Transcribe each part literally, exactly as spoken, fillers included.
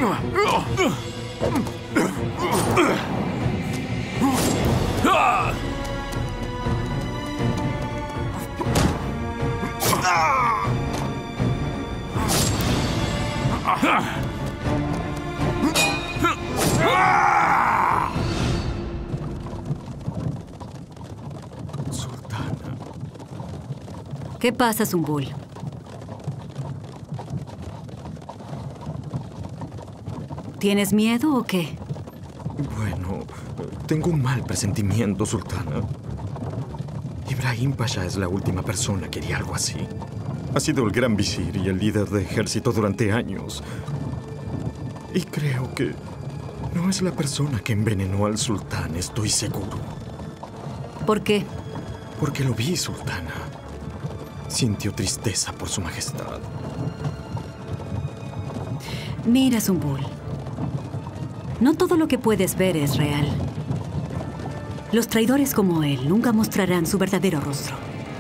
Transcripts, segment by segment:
Sultana. ¿Qué pasa, Zumbul? ¿Tienes miedo o qué? Bueno, tengo un mal presentimiento, Sultana. Ibrahim Pasha es la última persona que haría algo así. Ha sido el gran visir y el líder de ejército durante años. Y creo que no es la persona que envenenó al sultán, estoy seguro. ¿Por qué? Porque lo vi, Sultana. Sintió tristeza por su majestad. Mira, Zumbul. No todo lo que puedes ver es real. Los traidores como él nunca mostrarán su verdadero rostro.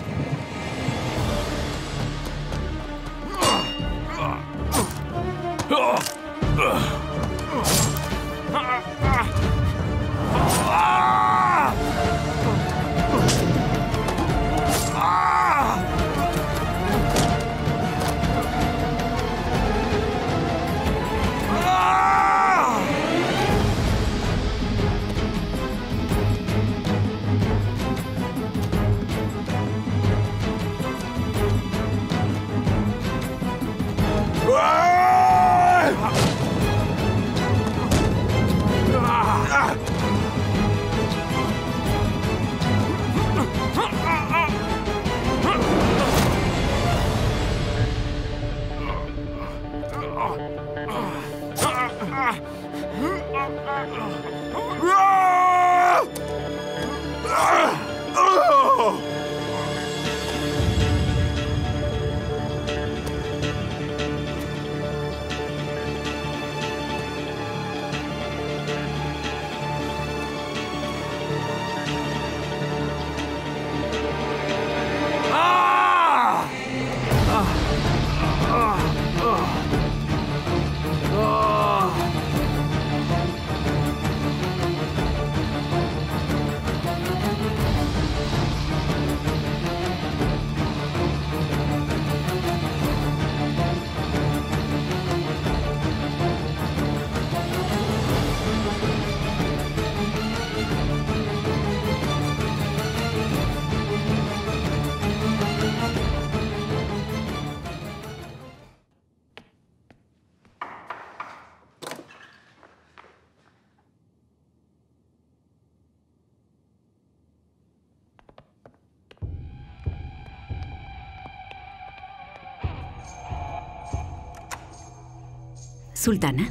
Sultana.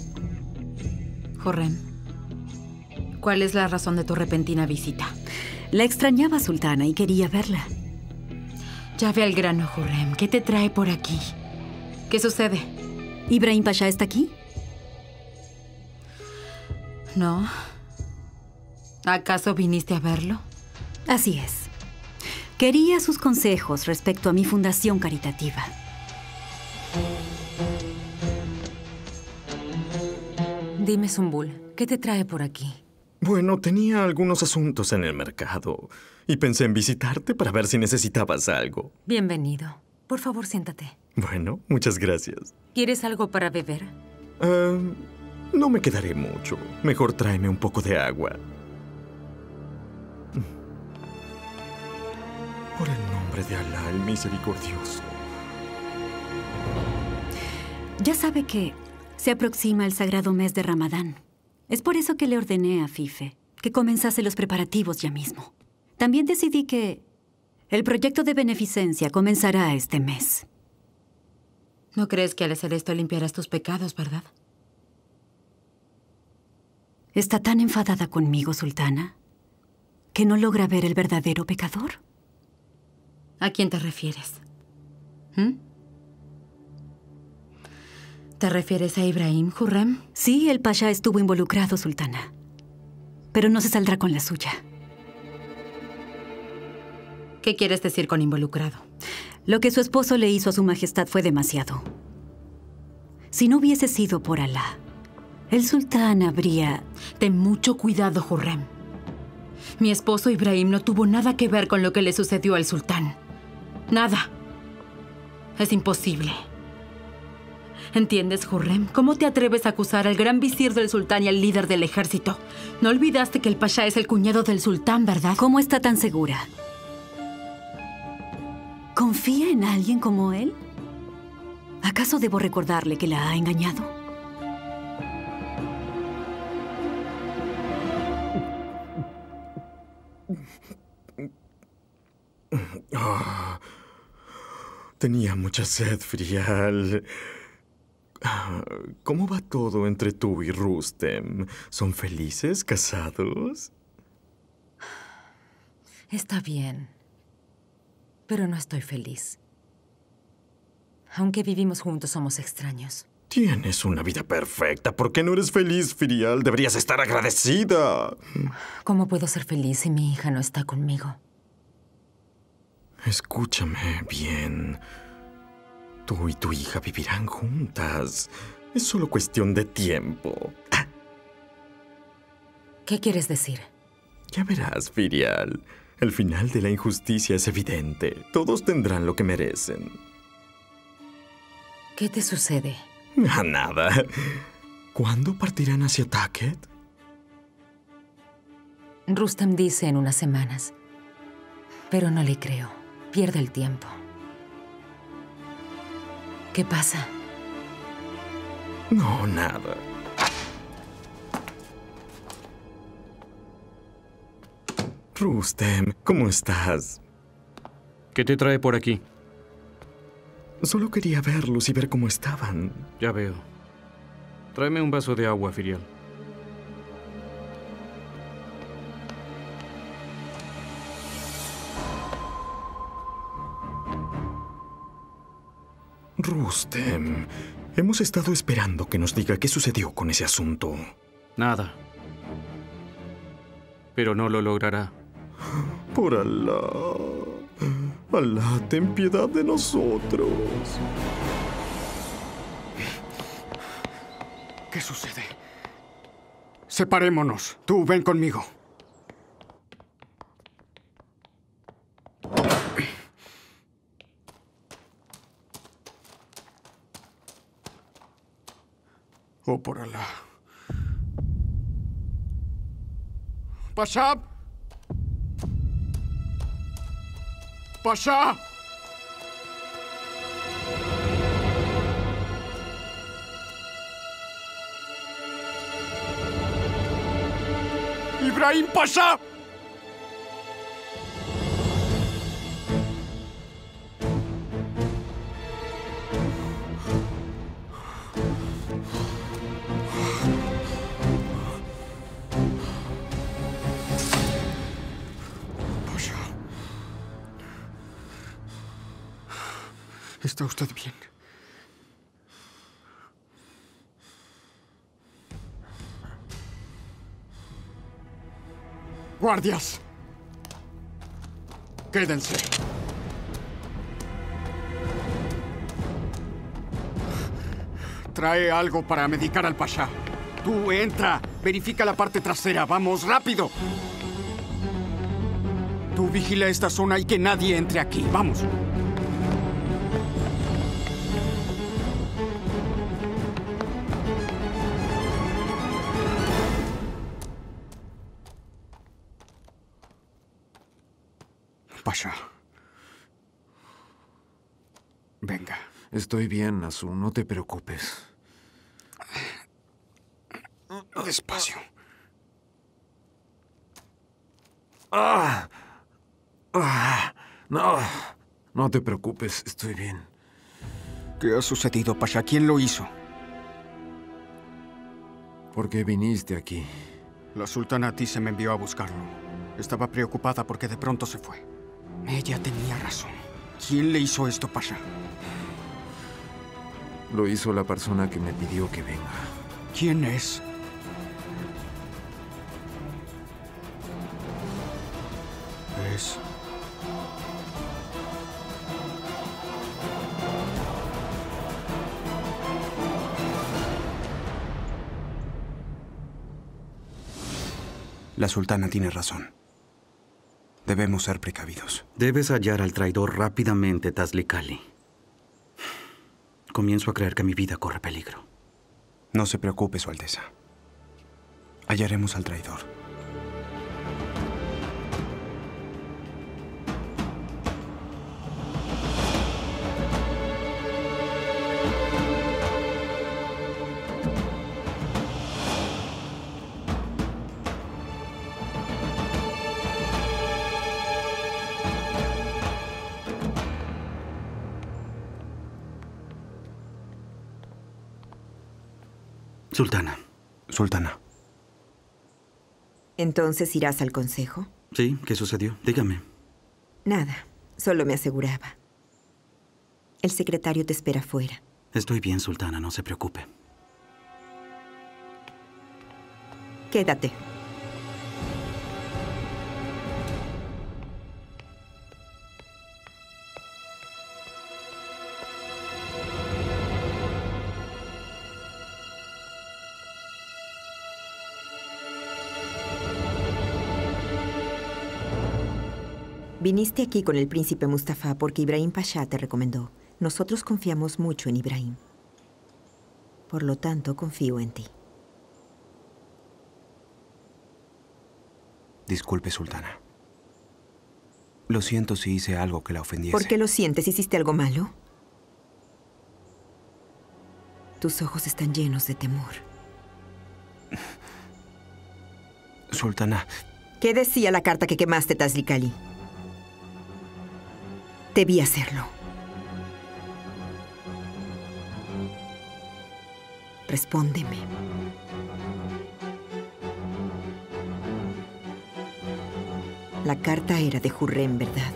Hurrem, ¿cuál es la razón de tu repentina visita? La extrañaba, Sultana, y quería verla. Ya ve al grano, Hurrem. ¿Qué te trae por aquí? ¿Qué sucede? ¿Ibrahim Pasha está aquí? No. ¿Acaso viniste a verlo? Así es. Quería sus consejos respecto a mi fundación caritativa. Dime, Zumbul, ¿qué te trae por aquí? Bueno, tenía algunos asuntos en el mercado y pensé en visitarte para ver si necesitabas algo. Bienvenido. Por favor, siéntate. Bueno, muchas gracias. ¿Quieres algo para beber? Uh, no me quedaré mucho. Mejor tráeme un poco de agua. Por el nombre de Alá, el misericordioso. Ya sabe que se aproxima el sagrado mes de Ramadán. Es por eso que le ordené a Fife que comenzase los preparativos ya mismo. También decidí que el proyecto de beneficencia comenzará este mes. ¿No crees que al hacer esto limpiarás tus pecados, verdad? ¿Está tan enfadada conmigo, Sultana, que no logra ver el verdadero pecador? ¿A quién te refieres? ¿Mm? ¿Te refieres a Ibrahim, Hurrem? Sí, el Pasha estuvo involucrado, Sultana. Pero no se saldrá con la suya. ¿Qué quieres decir con involucrado? Lo que su esposo le hizo a su majestad fue demasiado. Si no hubiese sido por Alá, El sultán habría... Ten mucho cuidado, Hurrem. Mi esposo Ibrahim no tuvo nada que ver con lo que le sucedió al sultán. Nada. Es imposible. ¿Entiendes, Hurrem? ¿Cómo te atreves a acusar al gran visir del sultán y al líder del ejército? No olvidaste que el pasha es el cuñado del sultán, ¿verdad? ¿Cómo está tan segura? ¿Confía en alguien como él? ¿Acaso debo recordarle que la ha engañado? Oh, tenía mucha sed, Frial. ¿Cómo va todo entre tú y Rustem? ¿Son felices, casados? Está bien, pero no estoy feliz. Aunque vivimos juntos, somos extraños. Tienes una vida perfecta. ¿Por qué no eres feliz, Frial? Deberías estar agradecida. ¿Cómo puedo ser feliz si mi hija no está conmigo? Escúchame bien. Tú y tu hija vivirán juntas. Es solo cuestión de tiempo. Ah. ¿Qué quieres decir? Ya verás, Firial. El final de la injusticia es evidente. Todos tendrán lo que merecen. ¿Qué te sucede? Ah, nada. ¿Cuándo partirán hacia Taket? Rustem dice en unas semanas. Pero no le creo. Pierde el tiempo. ¿Qué pasa? No, nada. Rustem, ¿cómo estás? ¿Qué te trae por aquí? Solo quería verlos y ver cómo estaban. Ya veo. Tráeme un vaso de agua, Firial. Rustem, hemos estado esperando que nos diga qué sucedió con ese asunto. Nada. Pero no lo logrará. Por Alá. Alá, ten piedad de nosotros. ¿Qué sucede? Separémonos. Tú, ven conmigo. Oh, por Alá. ¡Pasha! ¡Pasha! ¡Ibrahim Pasha! ¿Está usted bien? ¡Guardias! Quédense. Trae algo para medicar al pasha. Tú, entra. Verifica la parte trasera. ¡Vamos, rápido! Tú vigila esta zona y que nadie entre aquí. ¡Vamos! Pasha. Venga. Estoy bien, Nasu. No te preocupes. Despacio. Ah. Ah. No. No te preocupes. Estoy bien. ¿Qué ha sucedido, Pasha? ¿Quién lo hizo? ¿Por qué viniste aquí? La sultana Atise me envió a buscarlo. Estaba preocupada porque de pronto se fue. Ella tenía razón. ¿Quién le hizo esto, Pasha? Lo hizo la persona que me pidió que venga. ¿Quién es? Es... La sultana tiene razón. Debemos ser precavidos. Debes hallar al traidor rápidamente, Tazlicali. Comienzo a creer que mi vida corre peligro. No se preocupe, Su Alteza. Hallaremos al traidor. Sultana. Sultana. ¿Entonces irás al consejo? Sí, ¿qué sucedió? Dígame. Nada, solo me aseguraba. El secretario te espera afuera. Estoy bien, Sultana, no se preocupe. Quédate. Viniste aquí con el príncipe Mustafa porque Ibrahim Pasha te recomendó. Nosotros confiamos mucho en Ibrahim. Por lo tanto, confío en ti. Disculpe, Sultana. Lo siento si hice algo que la ofendiese. ¿Por qué lo sientes? ¿Hiciste algo malo? Tus ojos están llenos de temor. Sultana. ¿Qué decía la carta que quemaste, Tazlicali? Debí hacerlo. Respóndeme. La carta era de Hurrem, ¿verdad?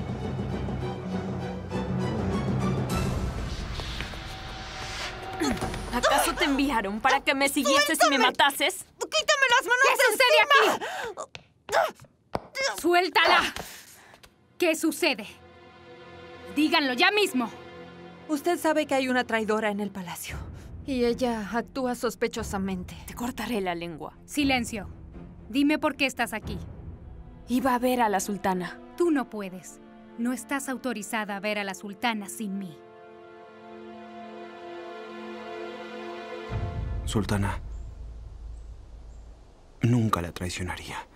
¿Acaso te enviaron para que me siguieses y me matases? ¡Quítame las manos! ¿Qué sucede aquí? ¡Suéltala! ¿Qué sucede? Díganlo ya mismo. Usted sabe que hay una traidora en el palacio. Y ella actúa sospechosamente. Te cortaré la lengua. Silencio. Dime por qué estás aquí. Iba a ver a la sultana. Tú no puedes. No estás autorizada a ver a la sultana sin mí. Sultana, nunca la traicionaría.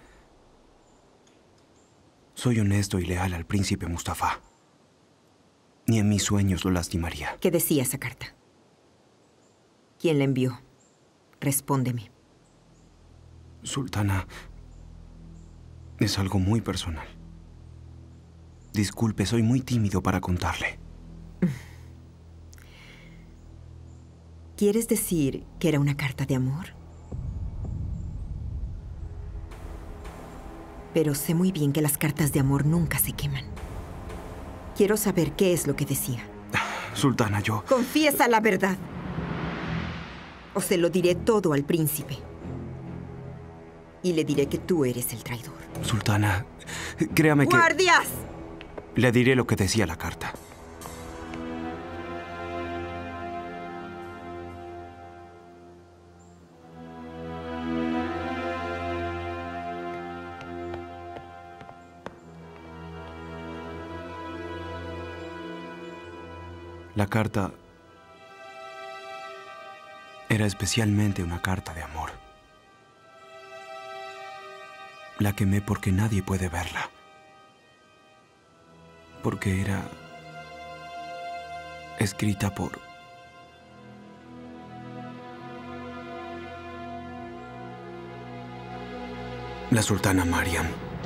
Soy honesto y leal al príncipe Mustafa. Ni en mis sueños lo lastimaría. ¿Qué decía esa carta? ¿Quién la envió? Respóndeme. Sultana, es algo muy personal. Disculpe, soy muy tímido para contarle. ¿Quieres decir que era una carta de amor? Pero sé muy bien que las cartas de amor nunca se queman. Quiero saber qué es lo que decía. Sultana, yo... Confiesa la verdad. O se lo diré todo al príncipe. Y le diré que tú eres el traidor. Sultana, créame que... ¡Guardias! Le diré lo que decía la carta. La carta era especialmente una carta de amor. La quemé porque nadie puede verla. Porque era escrita por... la sultana Mariam.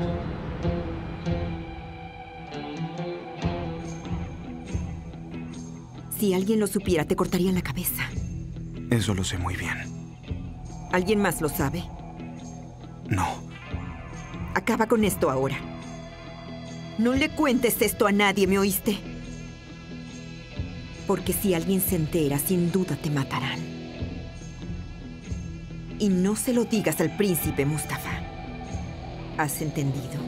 Si alguien lo supiera, te cortarían la cabeza. Eso lo sé muy bien. ¿Alguien más lo sabe? No. Acaba con esto ahora. No le cuentes esto a nadie, ¿me oíste? Porque si alguien se entera, sin duda te matarán. Y no se lo digas al príncipe Mustafa. ¿Has entendido?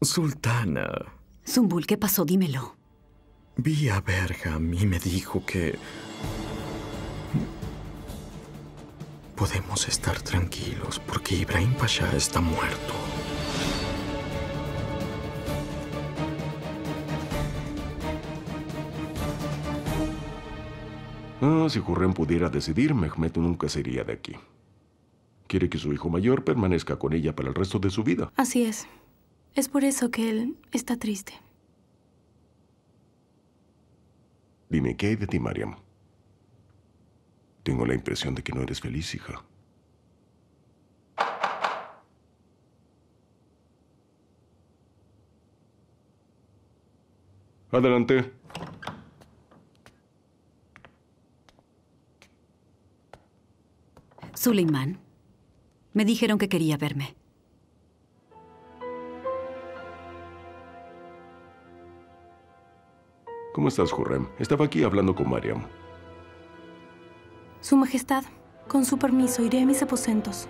Sultana. Zumbul, ¿qué pasó? Dímelo. Vi a Berham y me dijo que... podemos estar tranquilos porque Ibrahim Pasha está muerto. Ah, si Hurrem pudiera decidir, Mehmet nunca se iría de aquí. Quiere que su hijo mayor permanezca con ella para el resto de su vida. Así es. Es por eso que él está triste. Dime, ¿qué hay de ti, Mariam? Tengo la impresión de que no eres feliz, hija. Adelante. Suleiman. Me dijeron que quería verme. ¿Cómo estás, Hurrem? Estaba aquí hablando con Mariam. Su Majestad, con su permiso, iré a mis aposentos.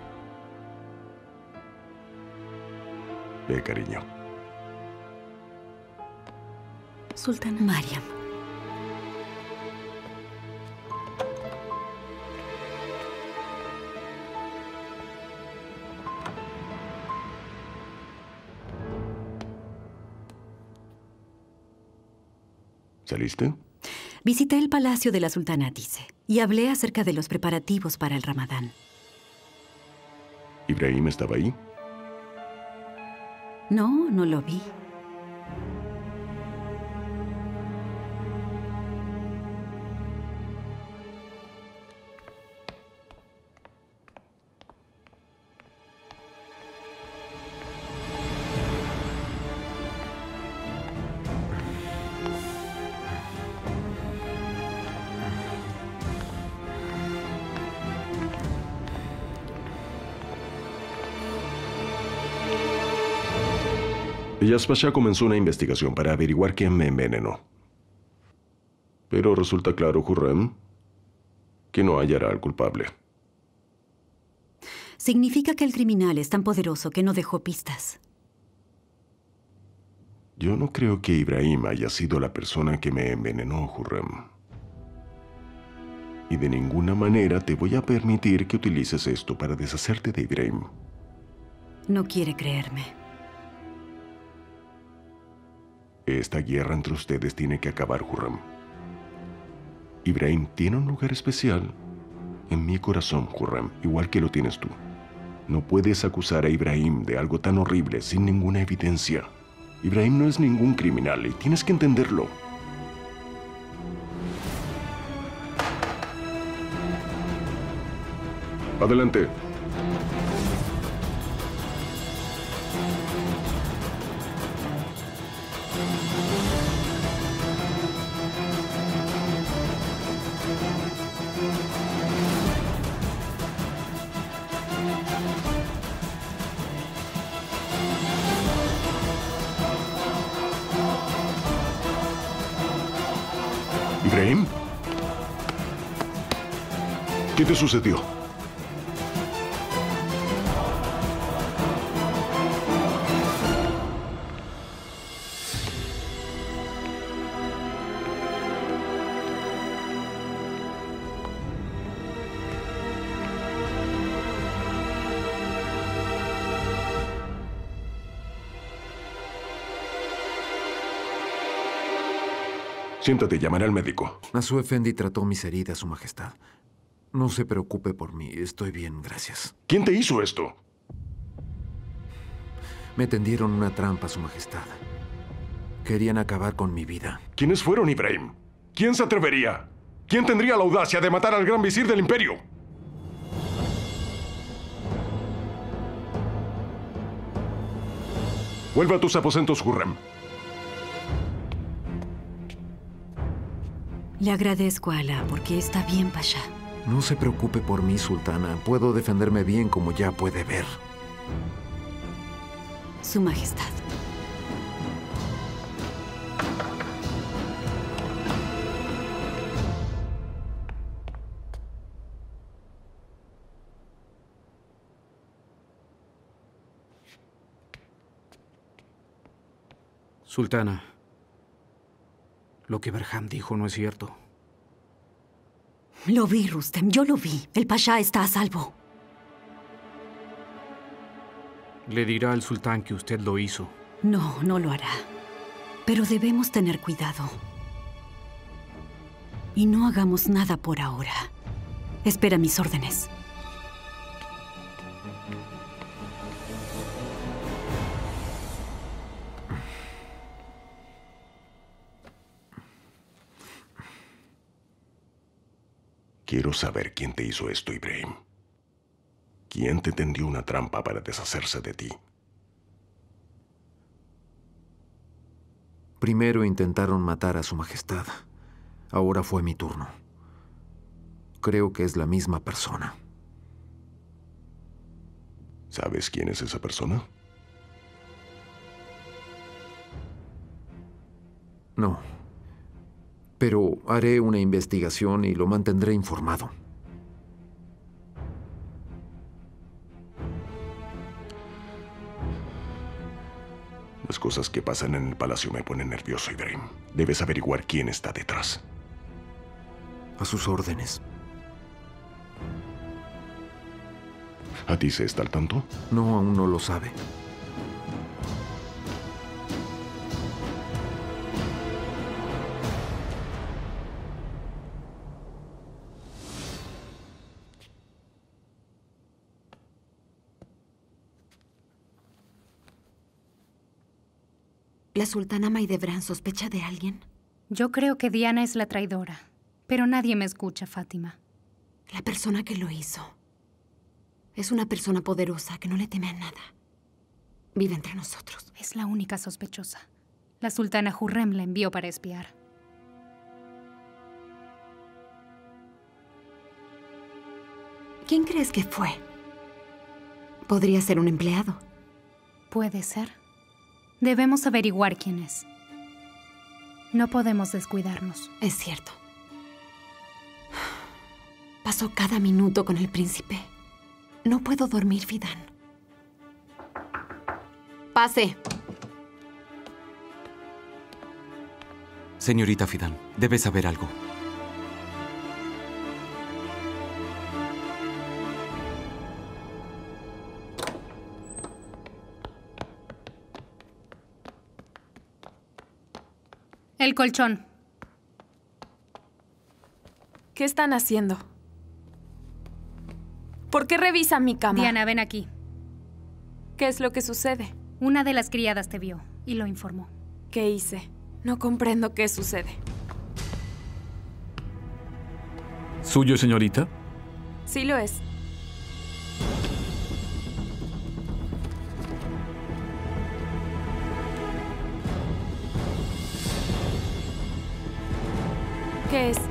Ve, cariño. Sultana. Mariam. ¿Saliste? Visité el palacio de la sultana Atise y hablé acerca de los preparativos para el Ramadán. ¿Ibrahim estaba ahí? No, no lo vi. Iyas Pasha comenzó una investigación para averiguar quién me envenenó. Pero resulta claro, Hurrem, que no hallará al culpable. Significa que el criminal es tan poderoso que no dejó pistas. Yo no creo que Ibrahim haya sido la persona que me envenenó, Hurrem. Y de ninguna manera te voy a permitir que utilices esto para deshacerte de Ibrahim. No quiere creerme. Esta guerra entre ustedes tiene que acabar, Hurrem. Ibrahim tiene un lugar especial en mi corazón, Hurrem, igual que lo tienes tú. No puedes acusar a Ibrahim de algo tan horrible sin ninguna evidencia. Ibrahim no es ningún criminal y tienes que entenderlo. Adelante. ¿Ibrahim? ¿Qué te sucedió? Siéntate, llamaré al médico. Nasuh Efendi trató mis heridas, Su Majestad. No se preocupe por mí, estoy bien, gracias. ¿Quién te hizo esto? Me tendieron una trampa, Su Majestad. Querían acabar con mi vida. ¿Quiénes fueron, Ibrahim? ¿Quién se atrevería? ¿Quién tendría la audacia de matar al gran visir del imperio? Vuelve a tus aposentos, Hurrem. Le agradezco a Alá porque está bien, Pasha. No se preocupe por mí, Sultana. Puedo defenderme bien, como ya puede ver. Su Majestad. Sultana, lo que Berham dijo no es cierto. Lo vi, Rustem, yo lo vi. El Pasha está a salvo. Le dirá al sultán que usted lo hizo. No, no lo hará. Pero debemos tener cuidado. Y no hagamos nada por ahora. Espera mis órdenes. Quiero saber quién te hizo esto, Ibrahim. ¿Quién te tendió una trampa para deshacerse de ti? Primero intentaron matar a su majestad. Ahora fue mi turno. Creo que es la misma persona. ¿Sabes quién es esa persona? No. Pero haré una investigación y lo mantendré informado. Las cosas que pasan en el palacio me ponen nervioso, Ibrahim. Debes averiguar quién está detrás. A sus órdenes. ¿A ti se está al tanto? No, aún no lo sabe. ¿La sultana Mahidevran sospecha de alguien? Yo creo que Diana es la traidora, pero nadie me escucha, Fátima. La persona que lo hizo es una persona poderosa que no le teme a nada. Vive entre nosotros. Es la única sospechosa. La sultana Hurrem la envió para espiar. ¿Quién crees que fue? ¿Podría ser un empleado? Puede ser. Debemos averiguar quién es. No podemos descuidarnos. Es cierto. Paso cada minuto con el príncipe. No puedo dormir, Fidan. Pase. Señorita Fidan, debe saber algo. El colchón. ¿Qué están haciendo? ¿Por qué revisan mi cama? Diana, ven aquí. ¿Qué es lo que sucede? Una de las criadas te vio y lo informó. ¿Qué hice? No comprendo qué sucede. ¿Suyo, señorita? Sí lo es. ¿Qué es?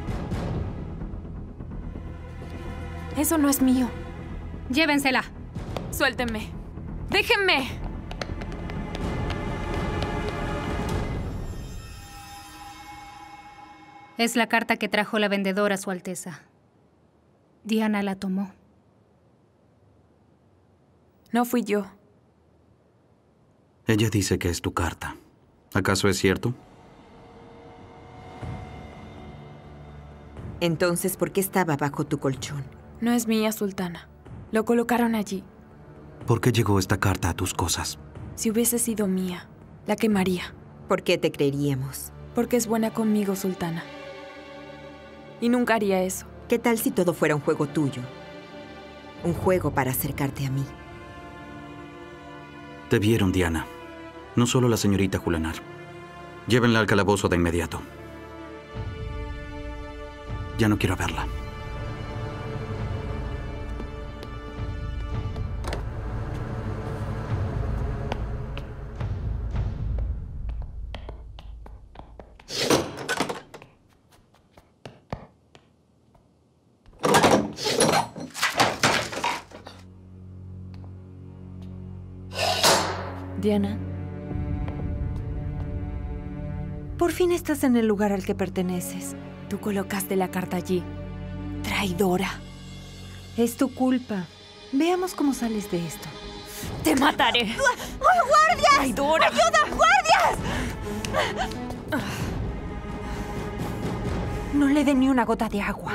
Eso no es mío. Llévensela. Suéltenme. ¡Déjenme! Es la carta que trajo la vendedora a Su Alteza. Diana la tomó. No fui yo. Ella dice que es tu carta. ¿Acaso es cierto? Entonces, ¿por qué estaba bajo tu colchón? No es mía, sultana. Lo colocaron allí. ¿Por qué llegó esta carta a tus cosas? Si hubiese sido mía, la quemaría. ¿Por qué te creeríamos? Porque es buena conmigo, sultana. Y nunca haría eso. ¿Qué tal si todo fuera un juego tuyo? Un juego para acercarte a mí. Te vieron, Diana. No solo la señorita Julanar. Llévenla al calabozo de inmediato. Ya no quiero verla. Diana. Por fin estás en el lugar al que perteneces. Tú colocaste la carta allí. Traidora. Es tu culpa. Veamos cómo sales de esto. ¡Te mataré! ¡Guardias! ¡Traidora! ¡Ayuda! ¡Guardias! ¡Gracias! No le dé ni una gota de agua.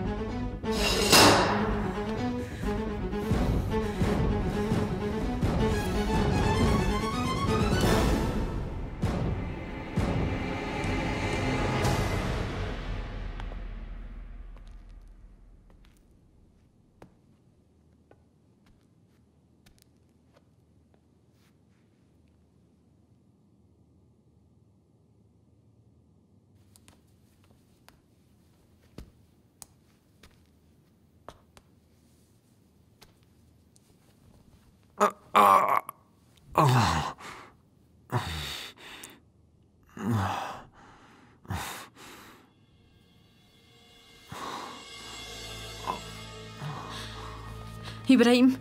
Ibrahim.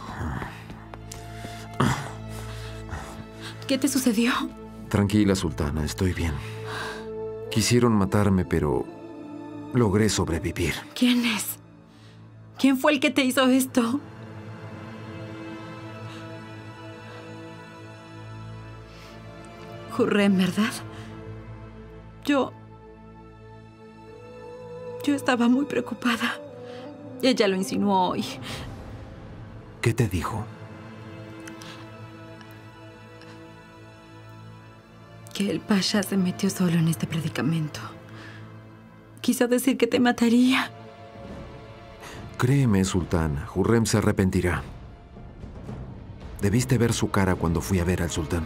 ¿Qué te sucedió? Tranquila, Sultana, estoy bien. Quisieron matarme, pero logré sobrevivir. ¿Quién es? ¿Quién fue el que te hizo esto? Hurrem, ¿verdad? Yo... Yo estaba muy preocupada. Ella lo insinuó hoy. ¿Qué te dijo? Que el pasha se metió solo en este predicamento. Quiso decir que te mataría. Créeme, Sultana, Hurrem se arrepentirá. Debiste ver su cara cuando fui a ver al sultán.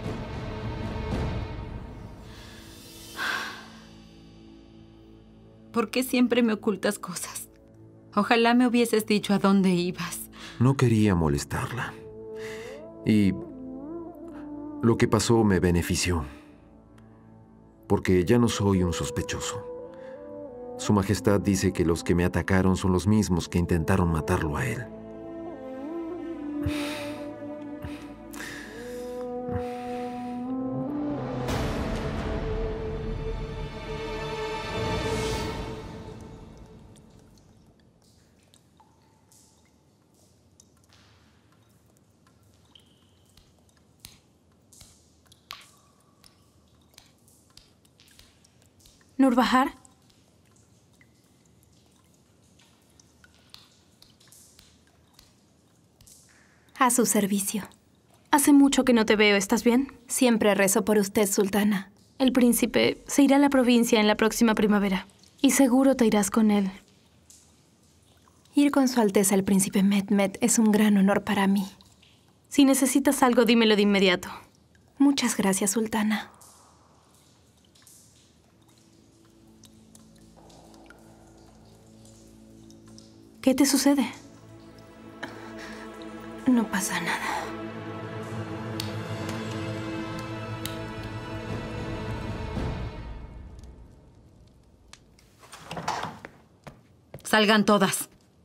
¿Por qué siempre me ocultas cosas? Ojalá me hubieses dicho a dónde ibas. No quería molestarla. Y lo que pasó me benefició. Porque ya no soy un sospechoso. Su Majestad dice que los que me atacaron son los mismos que intentaron matarlo a él. Nurbahar. A su servicio. Hace mucho que no te veo, ¿estás bien? Siempre rezo por usted, Sultana. El príncipe se irá a la provincia en la próxima primavera. Y seguro te irás con él. Ir con Su Alteza el príncipe Mehmed es un gran honor para mí. Si necesitas algo, dímelo de inmediato. Muchas gracias, Sultana. ¿Qué te sucede? No pasa nada. Salgan todas.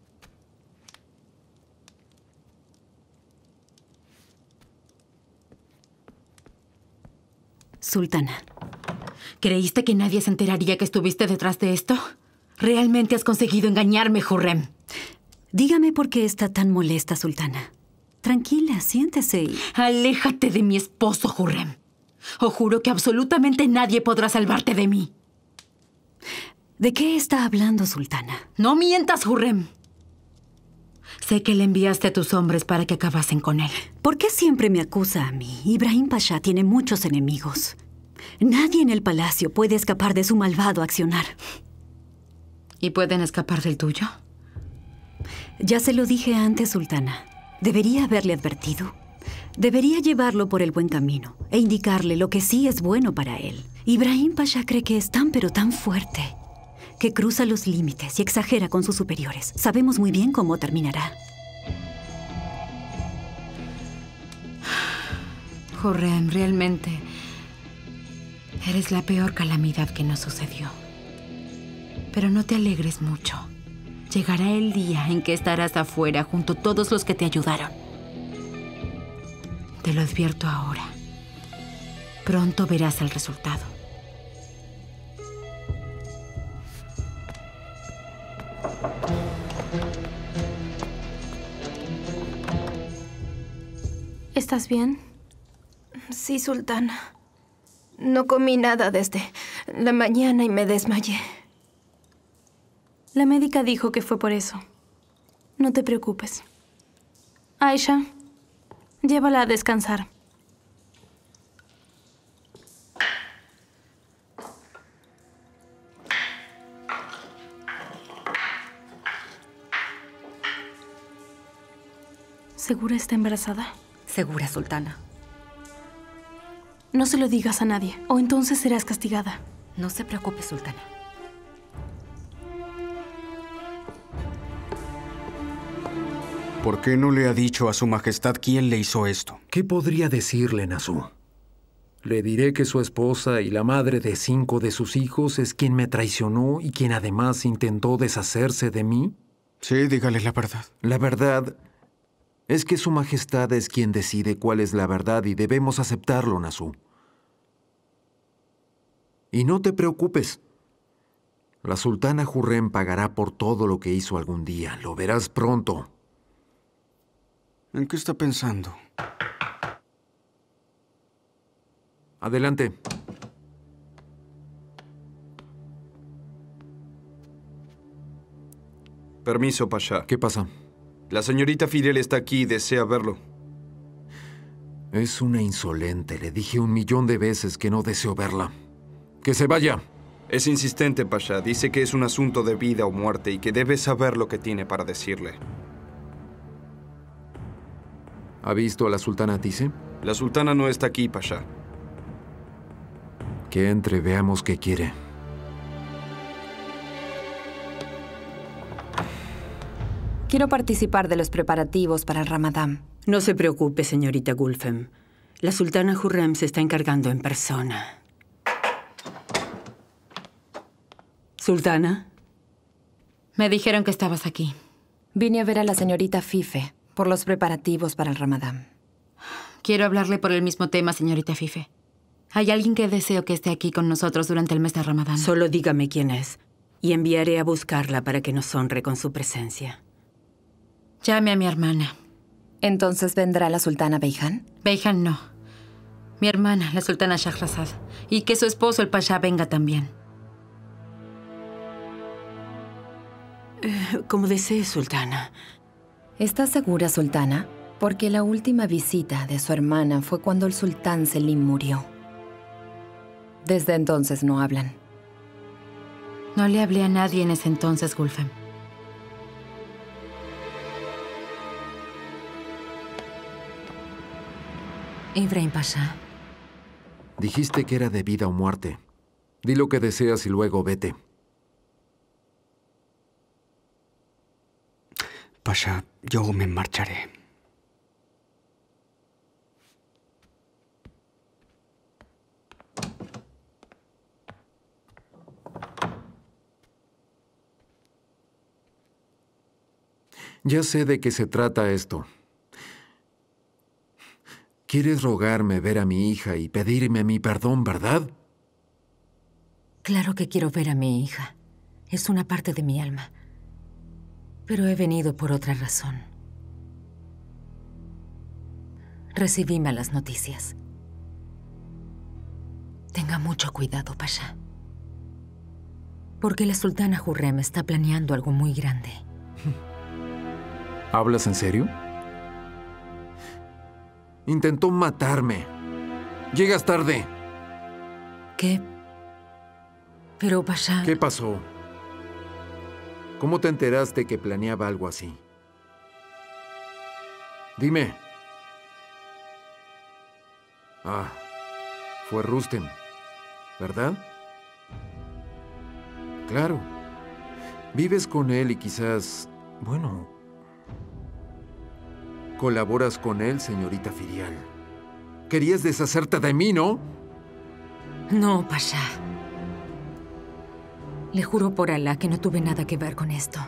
Sultana. ¿Creíste que nadie se enteraría que estuviste detrás de esto? ¿Realmente has conseguido engañarme, Hurrem? Dígame por qué está tan molesta, Sultana. Tranquila, siéntese y... Aléjate de mi esposo, Hurrem. O juro que absolutamente nadie podrá salvarte de mí. ¿De qué está hablando, Sultana? No mientas, Hurrem. Sé que le enviaste a tus hombres para que acabasen con él. ¿Por qué siempre me acusa a mí? Ibrahim Pasha tiene muchos enemigos. Nadie en el palacio puede escapar de su malvado accionar. ¿Y pueden escapar del tuyo? Ya se lo dije antes, Sultana. Debería haberle advertido. Debería llevarlo por el buen camino e indicarle lo que sí es bueno para él. Ibrahim Pasha cree que es tan pero tan fuerte que cruza los límites y exagera con sus superiores. Sabemos muy bien cómo terminará. Hurrem, realmente eres la peor calamidad que nos sucedió. Pero no te alegres mucho. Llegará el día en que estarás afuera junto a todos los que te ayudaron. Te lo advierto ahora. Pronto verás el resultado. ¿Estás bien? Sí, Sultana. No comí nada desde la mañana y me desmayé. La médica dijo que fue por eso. No te preocupes. Aisha, llévala a descansar. ¿Segura está embarazada? Segura, sultana. No se lo digas a nadie, o entonces serás castigada. No se preocupe, sultana. ¿Por qué no le ha dicho a su majestad quién le hizo esto? ¿Qué podría decirle, Nasu? Le diré que su esposa y la madre de cinco de sus hijos es quien me traicionó y quien además intentó deshacerse de mí. Sí, dígale la verdad. La verdad es que su majestad es quien decide cuál es la verdad y debemos aceptarlo, Nasu. Y no te preocupes. La sultana Hurrem pagará por todo lo que hizo algún día. Lo verás pronto. ¿En qué está pensando? Adelante. Permiso, Pasha. ¿Qué pasa? La señorita Fidel está aquí y desea verlo. Es una insolente. Le dije un millón de veces que no deseo verla. ¡Que se vaya! Es insistente, Pasha. Dice que es un asunto de vida o muerte y que debe saber lo que tiene para decirle. ¿Ha visto a la sultana Tise? La sultana no está aquí, Pasha. Que entre, veamos qué quiere. Quiero participar de los preparativos para el Ramadán. No se preocupe, señorita Gulfem. La sultana Hurrem se está encargando en persona. ¿Sultana? Me dijeron que estabas aquí. Vine a ver a la señorita Fife por los preparativos para el Ramadán. Quiero hablarle por el mismo tema, señorita Fife. Hay alguien que deseo que esté aquí con nosotros durante el mes de Ramadán. Solo dígame quién es y enviaré a buscarla para que nos honre con su presencia. Llame a mi hermana. ¿Entonces vendrá la sultana Beijan? Beijan no. Mi hermana, la sultana Shahrazad. Y que su esposo, el pasha, venga también. Eh, como desee, sultana. ¿Estás segura, sultana? Porque la última visita de su hermana fue cuando el sultán Selim murió. Desde entonces no hablan. No le hablé a nadie en ese entonces, Gulfem. Ibrahim Pasha. Dijiste que era de vida o muerte. Di lo que deseas y luego vete. Pasha, yo me marcharé. Ya sé de qué se trata esto. Quieres rogarme ver a mi hija y pedirme mi perdón, ¿verdad? Claro que quiero ver a mi hija. Es una parte de mi alma. Pero he venido por otra razón. Recibí malas noticias. Tenga mucho cuidado, Pasha. Porque la sultana Hurrem está planeando algo muy grande. ¿Hablas en serio? Intentó matarme. Llegas tarde. ¿Qué? Pero, Pasha... ¿Qué pasó? ¿Cómo te enteraste que planeaba algo así? Dime. Ah, fue Rustem, ¿verdad? Claro. Vives con él y quizás... Bueno... Colaboras con él, señorita Firial. Querías deshacerte de mí, ¿no? No, Pasha. Le juro por Alá que no tuve nada que ver con esto.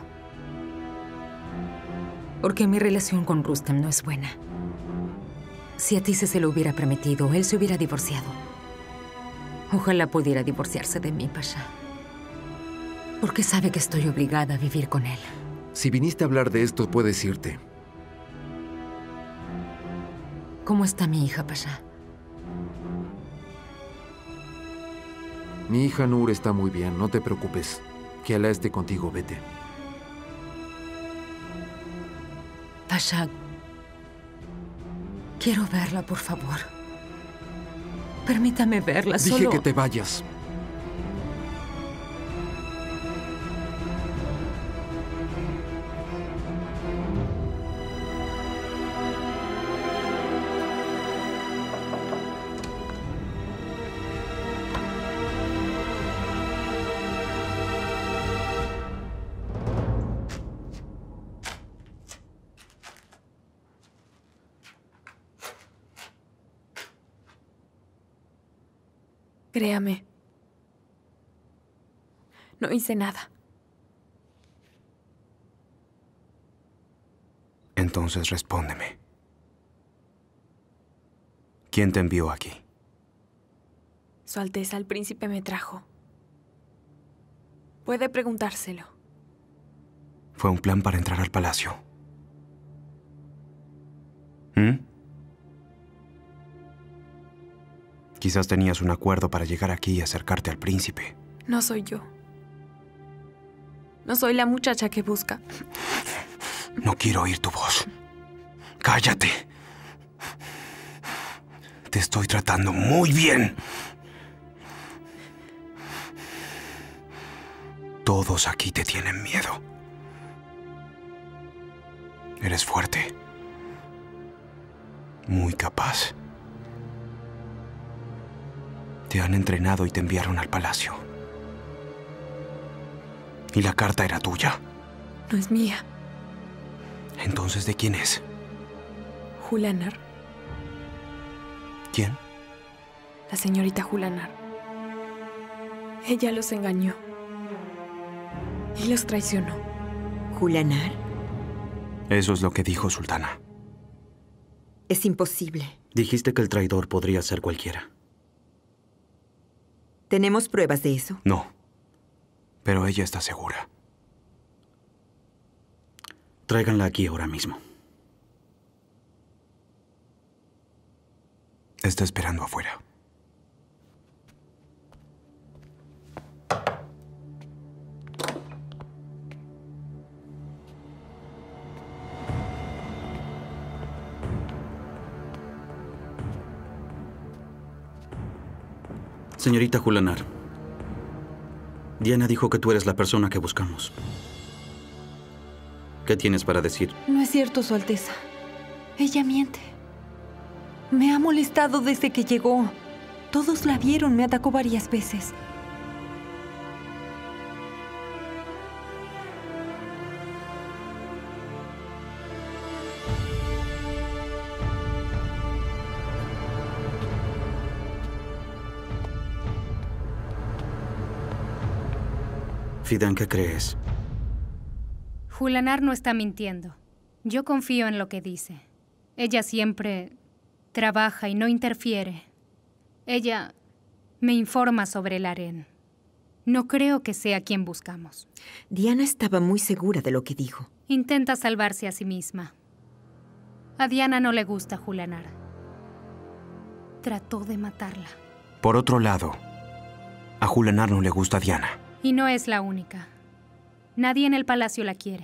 Porque mi relación con Rustem no es buena. Si a Tise se lo hubiera permitido, él se hubiera divorciado. Ojalá pudiera divorciarse de mí, Pasha. Porque sabe que estoy obligada a vivir con él. Si viniste a hablar de esto, puedes irte. ¿Cómo está mi hija, Pasha? Mi hija Nur está muy bien, no te preocupes. Que Alá esté contigo, vete. Pasha, quiero verla, por favor. Permítame verla, Dije solo... que te vayas. Créame. No hice nada. Entonces respóndeme. ¿Quién te envió aquí? Su Alteza el Príncipe me trajo. Puede preguntárselo. Fue un plan para entrar al palacio. ¿Mm? Quizás tenías un acuerdo para llegar aquí y acercarte al príncipe. No soy yo. No soy la muchacha que busca. No quiero oír tu voz. ¡Cállate! Te estoy tratando muy bien. Todos aquí te tienen miedo. Eres fuerte. Muy capaz. Te han entrenado y te enviaron al palacio. ¿Y la carta era tuya? No es mía. Entonces, ¿de quién es? Julanar. ¿Quién? La señorita Julanar. Ella los engañó. Y los traicionó. ¿Julanar? Eso es lo que dijo Sultana. Es imposible. Dijiste que el traidor podría ser cualquiera. ¿Tenemos pruebas de eso? No. Pero ella está segura. Tráiganla aquí ahora mismo. Está esperando afuera. Señorita Julanar, Diana dijo que tú eres la persona que buscamos. ¿Qué tienes para decir? No es cierto, Su Alteza. Ella miente. Me ha molestado desde que llegó. Todos la vieron, me atacó varias veces. Fidan, ¿qué crees? Julanar no está mintiendo. Yo confío en lo que dice. Ella siempre trabaja y no interfiere. Ella me informa sobre el harén. No creo que sea quien buscamos. Diana estaba muy segura de lo que dijo. Intenta salvarse a sí misma. A Diana no le gusta Julanar. Trató de matarla. Por otro lado, a Julanar no le gusta Diana. Y no es la única. Nadie en el palacio la quiere.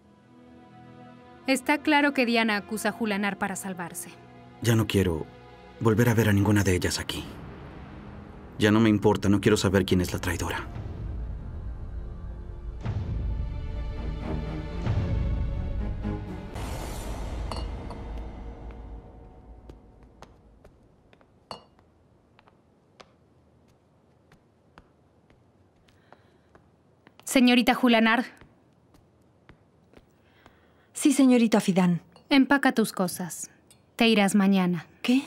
Está claro que Diana acusa a Julanar para salvarse. Ya no quiero volver a ver a ninguna de ellas aquí. Ya no me importa, no quiero saber quién es la traidora. Señorita Julanar. Sí, señorita Fidan. Empaca tus cosas. Te irás mañana. ¿Qué?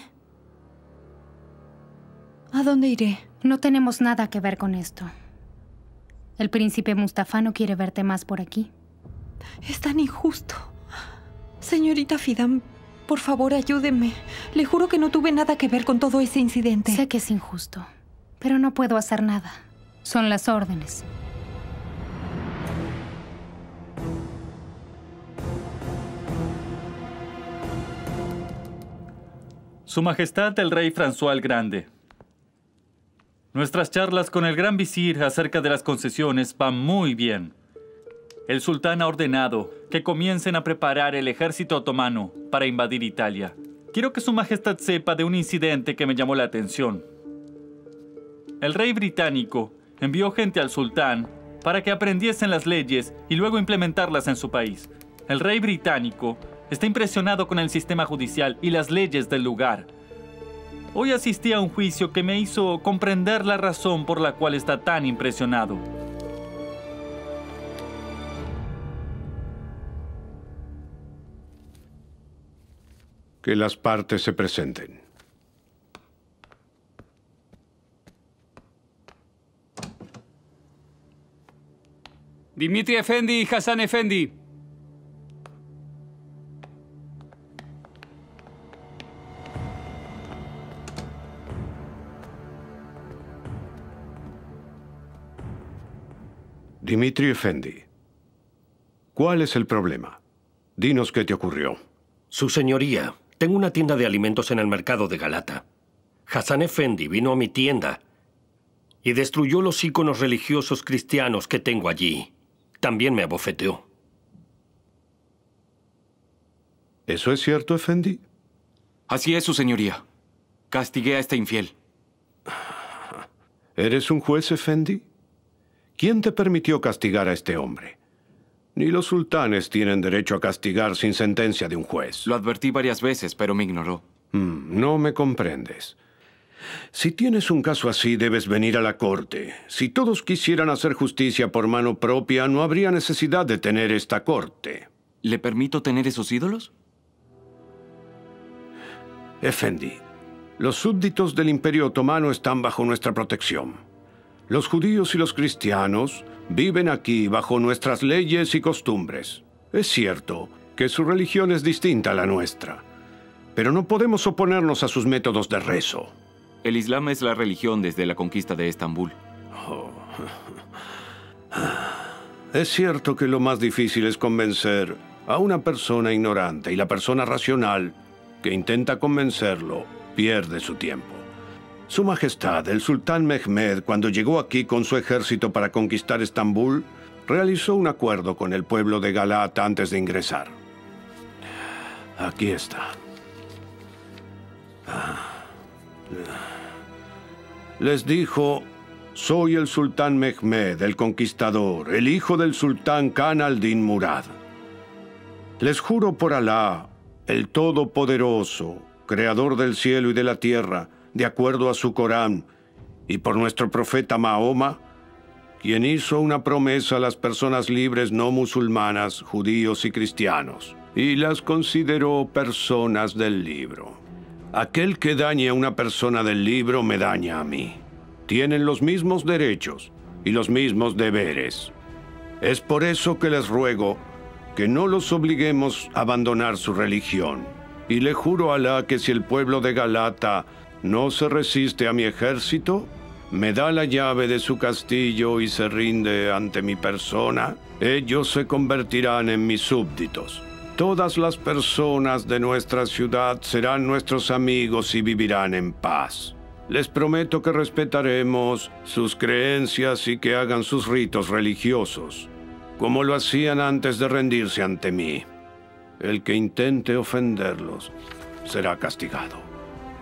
¿A dónde iré? No tenemos nada que ver con esto. El príncipe Mustafa no quiere verte más por aquí. Es tan injusto. Señorita Fidan, por favor, ayúdeme. Le juro que no tuve nada que ver con todo ese incidente. Sé que es injusto, pero no puedo hacer nada. Son las órdenes. Su Majestad el Rey François el Grande. Nuestras charlas con el gran visir acerca de las concesiones van muy bien. El sultán ha ordenado que comiencen a preparar el ejército otomano para invadir Italia. Quiero que su majestad sepa de un incidente que me llamó la atención. El rey británico envió gente al sultán para que aprendiesen las leyes y luego implementarlas en su país. El rey británico está impresionado con el sistema judicial y las leyes del lugar. Hoy asistí a un juicio que me hizo comprender la razón por la cual está tan impresionado. Que las partes se presenten. Dimitri Efendi y Hassan Efendi. Dimitri Efendi, ¿cuál es el problema? Dinos qué te ocurrió. Su señoría, tengo una tienda de alimentos en el mercado de Galata. Hassan Efendi vino a mi tienda y destruyó los íconos religiosos cristianos que tengo allí. También me abofeteó. ¿Eso es cierto, Efendi? Así es, su señoría. Castigué a este infiel. ¿Eres un juez, Efendi? ¿Quién te permitió castigar a este hombre? Ni los sultanes tienen derecho a castigar sin sentencia de un juez. Lo advertí varias veces, pero me ignoró. Mm, no me comprendes. Si tienes un caso así, debes venir a la corte. Si todos quisieran hacer justicia por mano propia, no habría necesidad de tener esta corte. ¿Le permito tener esos ídolos? Efendi, los súbditos del Imperio Otomano están bajo nuestra protección. Los judíos y los cristianos viven aquí bajo nuestras leyes y costumbres. Es cierto que su religión es distinta a la nuestra, pero no podemos oponernos a sus métodos de rezo. El Islam es la religión desde la conquista de Estambul. Oh. Es cierto que lo más difícil es convencer a una persona ignorante y la persona racional que intenta convencerlo pierde su tiempo. Su Majestad, el Sultán Mehmed, cuando llegó aquí con su ejército para conquistar Estambul, realizó un acuerdo con el pueblo de Galata antes de ingresar. Aquí está. Les dijo: soy el Sultán Mehmed, el Conquistador, el hijo del Sultán Khan al-Din Murad. Les juro por Alá, el Todopoderoso, Creador del cielo y de la tierra, de acuerdo a su Corán, y por nuestro profeta Mahoma, quien hizo una promesa a las personas libres no musulmanas, judíos y cristianos, y las consideró personas del libro. Aquel que dañe a una persona del libro me daña a mí. Tienen los mismos derechos y los mismos deberes. Es por eso que les ruego que no los obliguemos a abandonar su religión. Y le juro a Alá que si el pueblo de Galata no se resiste a mi ejército, me da la llave de su castillo y se rinde ante mi persona, ellos se convertirán en mis súbditos. Todas las personas de nuestra ciudad serán nuestros amigos y vivirán en paz. Les prometo que respetaremos sus creencias y que hagan sus ritos religiosos, como lo hacían antes de rendirse ante mí. El que intente ofenderlos será castigado.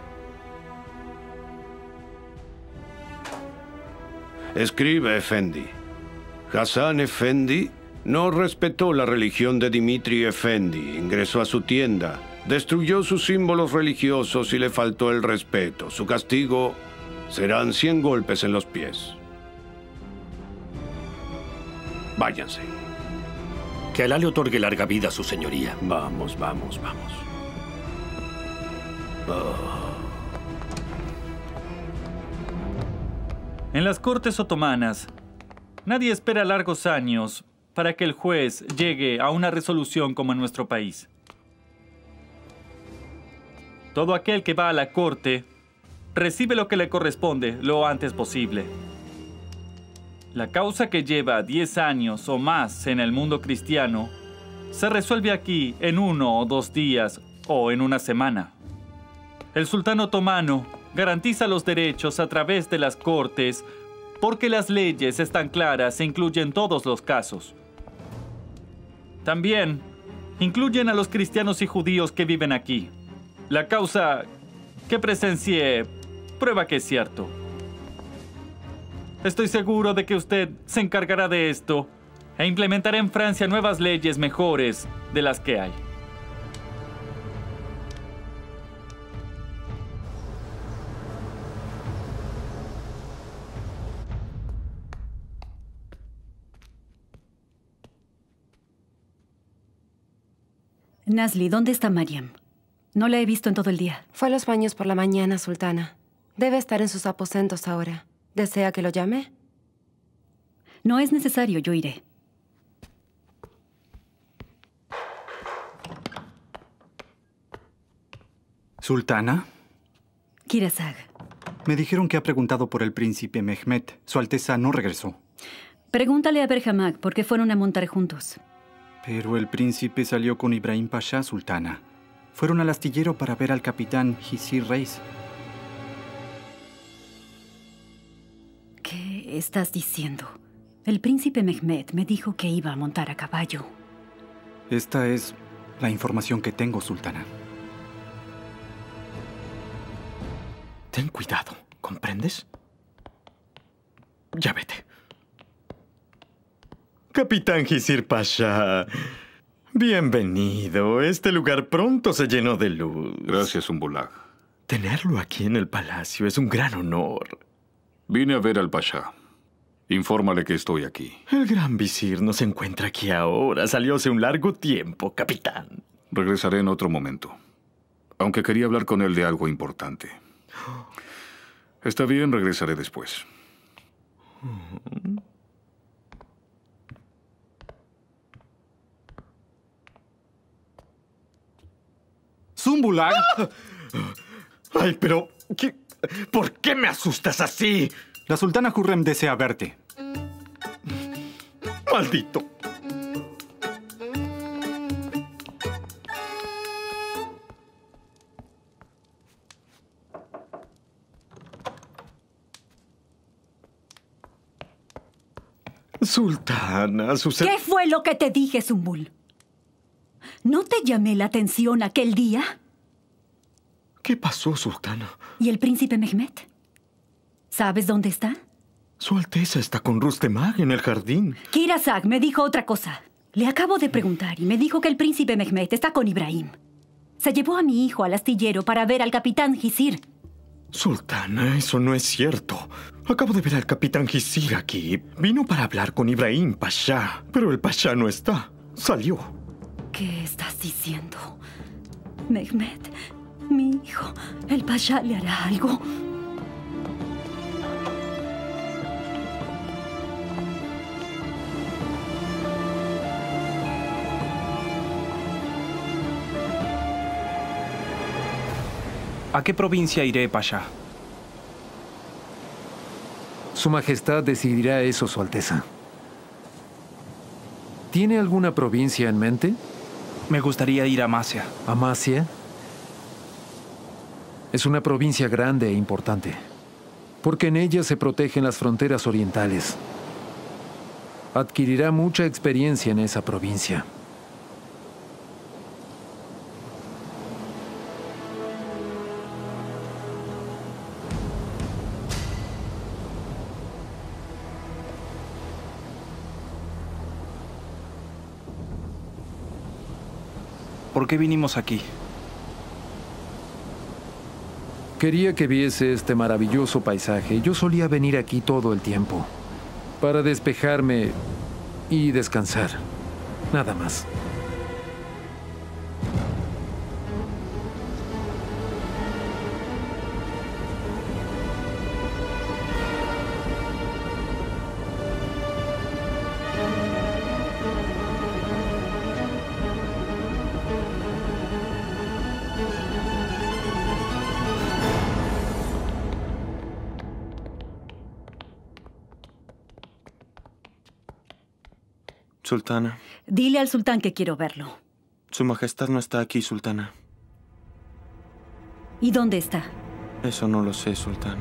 Escribe, Efendi. Hassan Efendi no respetó la religión de Dimitri Efendi, ingresó a su tienda, destruyó sus símbolos religiosos y le faltó el respeto. Su castigo serán cien golpes en los pies. Váyanse. Que Alá le otorgue larga vida a su señoría. Vamos, vamos, vamos. Oh. En las cortes otomanas, nadie espera largos años para que el juez llegue a una resolución como en nuestro país. Todo aquel que va a la corte recibe lo que le corresponde lo antes posible. La causa que lleva diez años o más en el mundo cristiano se resuelve aquí en uno o dos días o en una semana. El sultán otomano garantiza los derechos a través de las cortes porque las leyes están claras e incluyen todos los casos. También incluyen a los cristianos y judíos que viven aquí. La causa que presencié prueba que es cierto. Estoy seguro de que usted se encargará de esto e implementará en Francia nuevas leyes mejores de las que hay. Nazli, ¿dónde está Mariam? No la he visto en todo el día. Fue a los baños por la mañana, sultana. Debe estar en sus aposentos ahora. ¿Desea que lo llame? No es necesario, yo iré. ¿Sultana? Kirazag. Me dijeron que ha preguntado por el príncipe Mehmet. Su Alteza no regresó. Pregúntale a Berhamak por qué fueron a montar juntos. Pero el príncipe salió con Ibrahim Pasha, sultana. Fueron al astillero para ver al capitán Hisir Reis. ¿Qué estás diciendo? El príncipe Mehmet me dijo que iba a montar a caballo. Esta es la información que tengo, sultana. Ten cuidado, ¿comprendes? Ya vete. Capitán Hisir Pasha, bienvenido. Este lugar pronto se llenó de luz. Gracias, Umbulak. Tenerlo aquí en el palacio es un gran honor. Vine a ver al Pasha. Infórmale que estoy aquí. El gran visir no se encuentra aquí ahora. Salió hace un largo tiempo, capitán. Regresaré en otro momento. Aunque quería hablar con él de algo importante. Está bien, regresaré después. ¡Zumbulak! ¡Ay, pero! ¿qué? ¿Por qué me asustas así? La sultana Hurrem desea verte. ¡Maldito! Sultana, sucede... ¿Qué fue lo que te dije, Zumbul? ¿No te llamé la atención aquel día? ¿Qué pasó, sultana? ¿Y el príncipe Mehmet? ¿Sabes dónde está? Su Alteza está con Rustemag en el jardín. Kirazag me dijo otra cosa. Le acabo de preguntar y me dijo que el príncipe Mehmet está con Ibrahim. Se llevó a mi hijo al astillero para ver al capitán Hisir. Sultana, eso no es cierto. Acabo de ver al capitán Hisir aquí. Vino para hablar con Ibrahim Pasha, pero el Pasha no está. Salió. ¿Qué estás diciendo? Mehmet, mi hijo, el Pasha le hará algo. ¿A qué provincia iré, Pasha? Su Majestad decidirá eso, Su Alteza. ¿Tiene alguna provincia en mente? Me gustaría ir a Amasya. ¿Amasya? Es una provincia grande e importante, porque en ella se protegen las fronteras orientales. Adquirirá mucha experiencia en esa provincia. ¿Por qué vinimos aquí? Quería que viese este maravilloso paisaje. Yo solía venir aquí todo el tiempo, para despejarme y descansar. Nada más. Sultana. Dile al sultán que quiero verlo. Su Majestad no está aquí, Sultana. ¿Y dónde está? Eso no lo sé, sultana.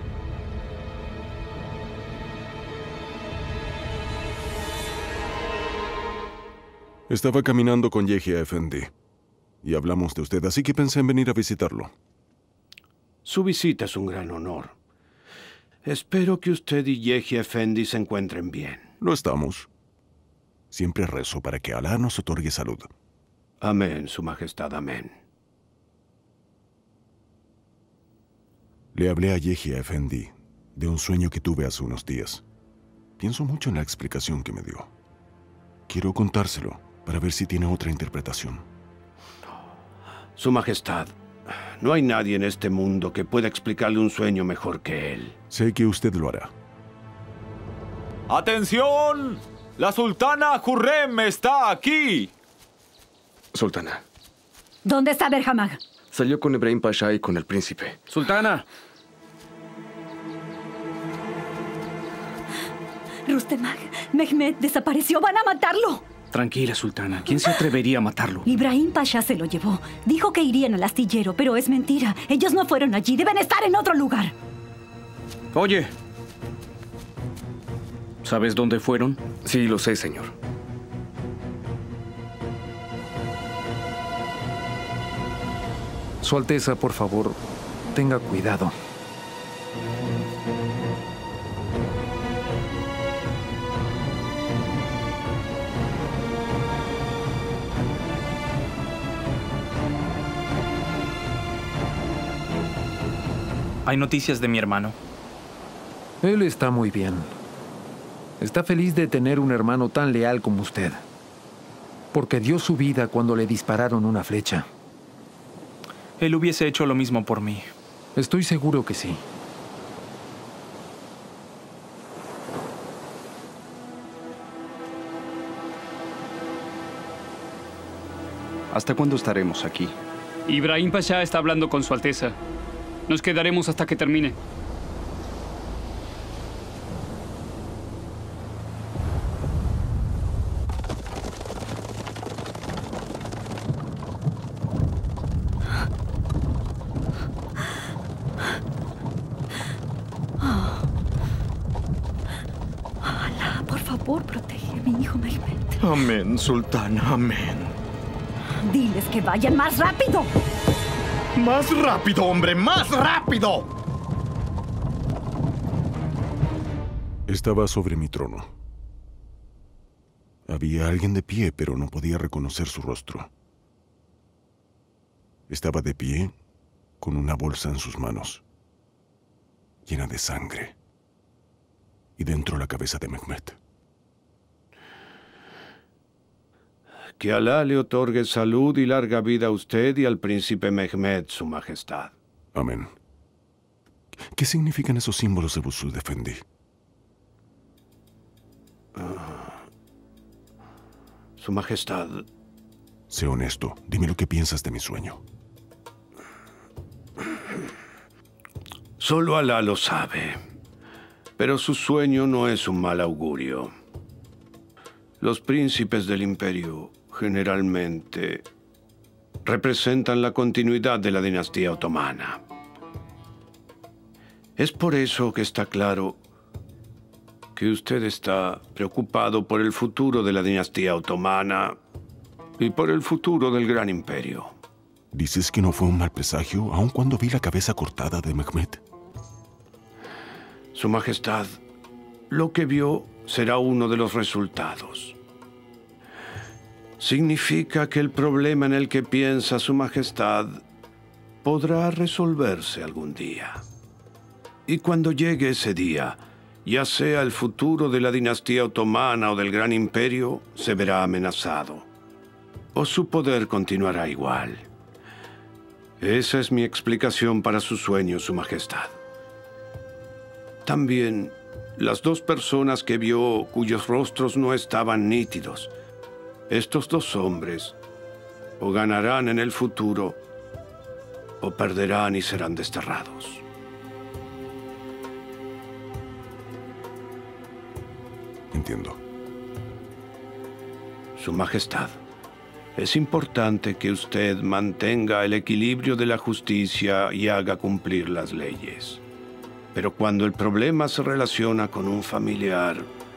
Estaba caminando con Yehia Efendi y hablamos de usted, así que pensé en venir a visitarlo. Su visita es un gran honor. Espero que usted y Yehia Efendi se encuentren bien. Lo estamos. Siempre rezo para que Alá nos otorgue salud. Amén, Su Majestad, amén. Le hablé a Yehia Efendi de un sueño que tuve hace unos días. Pienso mucho en la explicación que me dio. Quiero contárselo para ver si tiene otra interpretación. Su Majestad, no hay nadie en este mundo que pueda explicarle un sueño mejor que él. Sé que usted lo hará. ¡Atención! ¡La sultana Hurrem está aquí! Sultana. ¿Dónde está Berhamag? Salió con Ibrahim Pasha y con el príncipe. ¡Sultana! Rustemag, Mehmed desapareció. ¡Van a matarlo! Tranquila, sultana. ¿Quién se atrevería a matarlo? Ibrahim Pasha se lo llevó. Dijo que irían al astillero, pero es mentira. Ellos no fueron allí. Deben estar en otro lugar. Oye. ¿Sabes dónde fueron? Sí, lo sé, señor. Su Alteza, por favor, tenga cuidado. ¿Hay noticias de mi hermano? Él está muy bien. Está feliz de tener un hermano tan leal como usted. Porque dio su vida cuando le dispararon una flecha. Él hubiese hecho lo mismo por mí. Estoy seguro que sí. ¿Hasta cuándo estaremos aquí? Ibrahim Pasha está hablando con Su Alteza. Nos quedaremos hasta que termine. Alá, por favor, protege a mi hijo Mehmed. Amén, sultana, amén. Diles que vayan más rápido. ¡Más rápido, hombre! ¡Más rápido! Estaba sobre mi trono. Había alguien de pie, pero no podía reconocer su rostro. Estaba de pie, con una bolsa en sus manos, llena de sangre, y dentro la cabeza de Mehmed. Que Alá le otorgue salud y larga vida a usted y al príncipe Mehmed, Su Majestad. Amén. ¿Qué significan esos símbolos de Busul Efendi? Uh, Su Majestad. Sé honesto. Dime lo que piensas de mi sueño. Solo Alá lo sabe. Pero su sueño no es un mal augurio. Los príncipes del imperio generalmente representan la continuidad de la dinastía otomana. Es por eso que está claro que usted está preocupado por el futuro de la dinastía otomana y por el futuro del gran imperio. ¿Dices que no fue un mal presagio, aun cuando vi la cabeza cortada de Mehmed? Su Majestad, lo que vio será uno de los resultados. Significa que el problema en el que piensa Su Majestad podrá resolverse algún día. Y cuando llegue ese día, ya sea el futuro de la dinastía otomana o del gran imperio, se verá amenazado. O su poder continuará igual. Esa es mi explicación para su sueño, Su Majestad. También, las dos personas que vio cuyos rostros no estaban nítidos, estos dos hombres o ganarán en el futuro o perderán y serán desterrados. Entiendo. Su Majestad, Es importante que usted mantenga el equilibrio de la justicia y haga cumplir las leyes. Pero cuando el problema se relaciona con un familiar,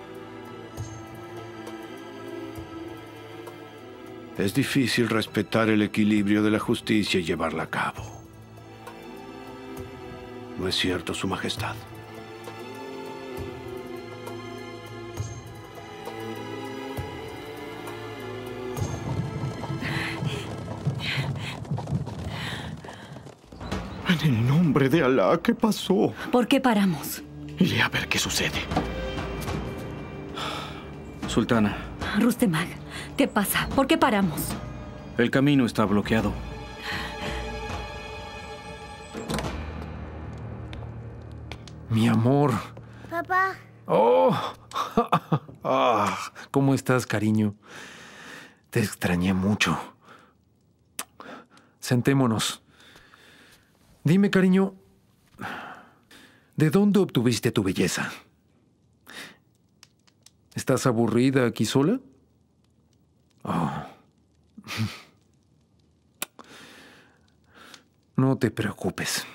es difícil respetar el equilibrio de la justicia y llevarla a cabo. ¿No es cierto, Su Majestad? En el nombre de Alá, ¿qué pasó? ¿Por qué paramos? Iré a ver qué sucede. Sultana, Rustemag, ¿qué pasa? ¿Por qué paramos? el camino está bloqueado. Mi amor. Papá. Oh. Ah, ¿cómo estás, cariño? Te extrañé mucho. Sentémonos. Dime, cariño, ¿de dónde obtuviste tu belleza? ¿Estás aburrida aquí sola? Oh. No te preocupes.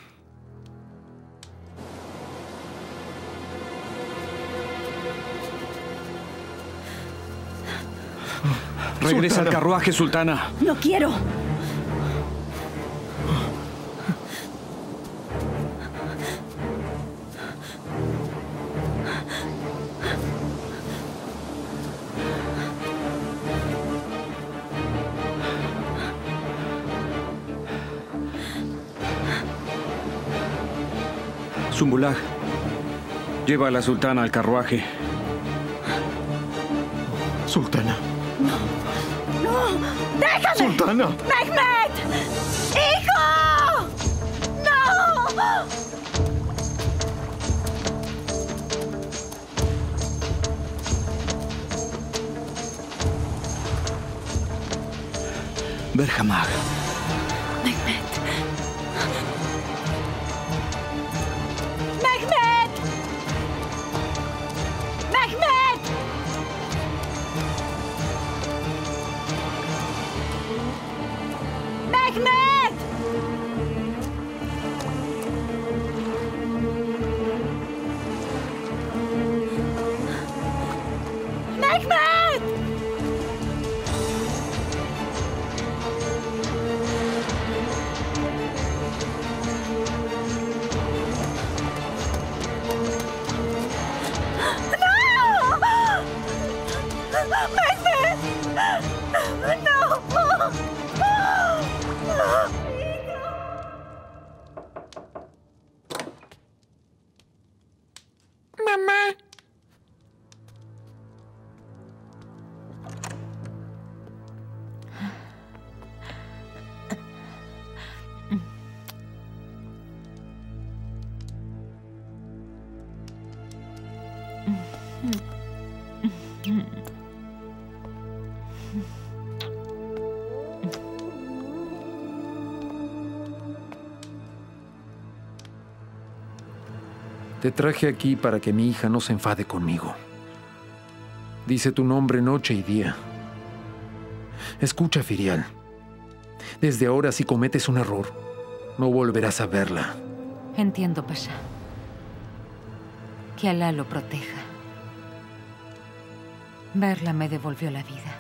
Regresa Sultana. al carruaje, Sultana. No quiero. Zumbulaj, lleva a la sultana al carruaje. Sultana. ¡No! ¡Déjame! ¡Sultana! ¡Mehmet! ¡Hijo! ¡No! Berhamag. Mehmet. Mehmet! Mehmet! Mehmet! Mehmet! Mamá. Te traje aquí para que mi hija no se enfade conmigo. Dice tu nombre noche y día. Escucha, Firial. Desde ahora, si cometes un error, no volverás a verla. Entiendo, Pasha. Que Alá lo proteja. Verla me devolvió la vida.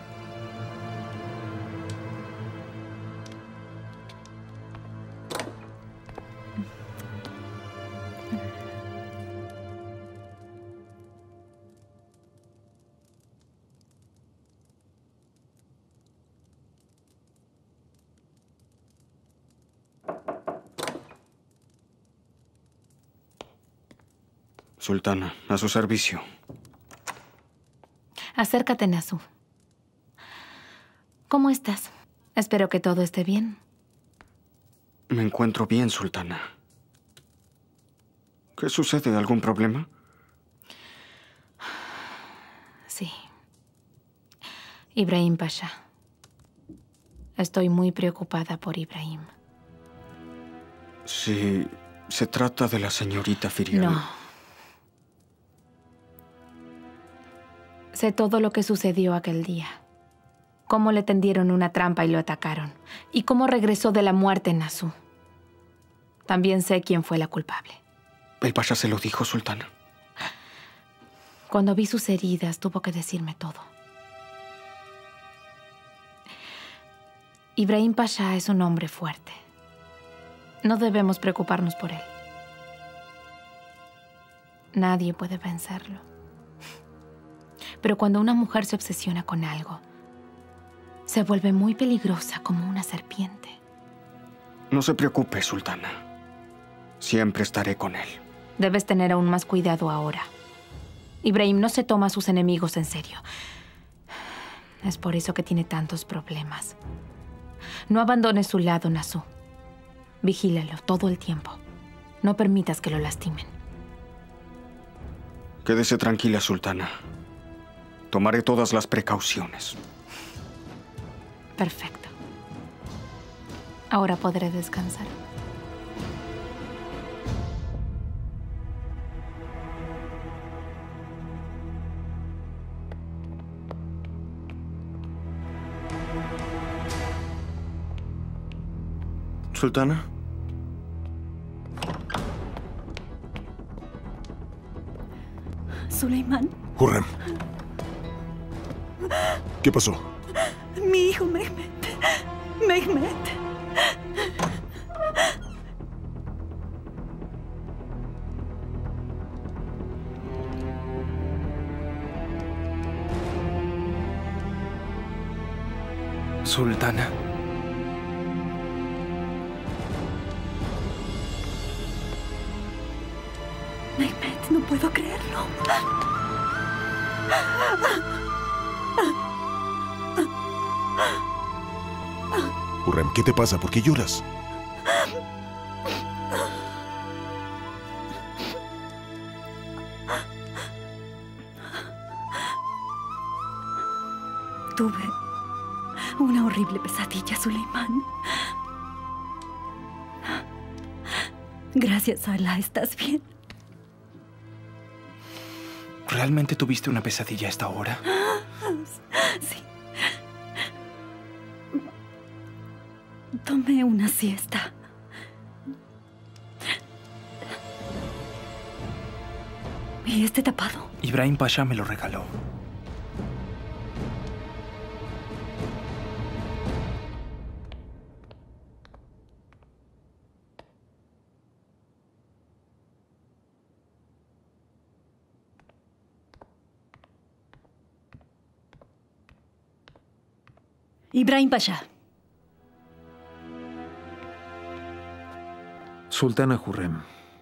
Sultana, a su servicio. Acércate, Nasu. ¿Cómo estás? Espero que todo esté bien. Me encuentro bien, Sultana. ¿Qué sucede? ¿Algún problema? Sí. Ibrahim Pasha. Estoy muy preocupada por Ibrahim. Si se trata de la señorita Firial. No. Sé todo lo que sucedió aquel día. cómo le tendieron una trampa y lo atacaron, y cómo regresó de la muerte en Nasu. También sé quién fue la culpable. El pasha se lo dijo, sultana. Cuando vi sus heridas, tuvo que decirme todo. Ibrahim Pasha es un hombre fuerte. No debemos preocuparnos por él. Nadie puede vencerlo. Pero cuando una mujer se obsesiona con algo, se vuelve muy peligrosa como una serpiente. No se preocupe, sultana. Siempre estaré con él. Debes tener aún más cuidado ahora. Ibrahim no se toma a sus enemigos en serio. Es por eso que tiene tantos problemas. No abandones su lado, Nasu. Vigílalo todo el tiempo. No permitas que lo lastimen. Quédese tranquila, sultana. Tomaré todas las precauciones. Perfecto. Ahora podré descansar. ¿Sultana? Suleimán. Hurrem. ¿Qué pasó? Mi hijo Mehmet. Mehmet. Sultana. Mehmet, no puedo creerlo. Hurrem, ¿qué te pasa? ¿Por qué lloras? Tuve una horrible pesadilla, Suleimán. Gracias a Allah, ¿estás bien? ¿Realmente tuviste una pesadilla a esta hora? Sí. Tomé una siesta. ¿Y este tapado? Ibrahim Pasha me lo regaló. Ibrahim Pasha. Sultana Hurrem.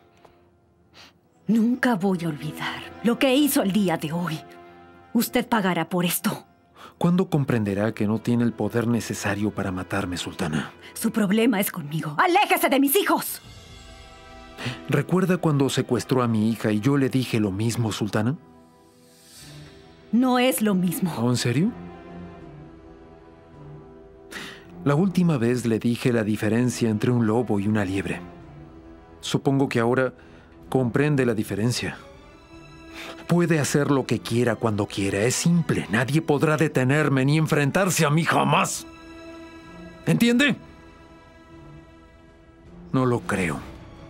Nunca voy a olvidar lo que hizo el día de hoy. Usted pagará por esto. ¿Cuándo comprenderá que no tiene el poder necesario para matarme, Sultana? Su problema es conmigo. ¡Aléjese de mis hijos! ¿Recuerda cuando secuestró a mi hija y yo le dije lo mismo, Sultana? No es lo mismo. ¿Oh, en serio? La última vez le dije la diferencia entre un lobo y una liebre. Supongo que ahora comprende la diferencia. Puede hacer lo que quiera cuando quiera. Es simple. Nadie podrá detenerme ni enfrentarse a mí jamás. ¿Entiende? No lo creo.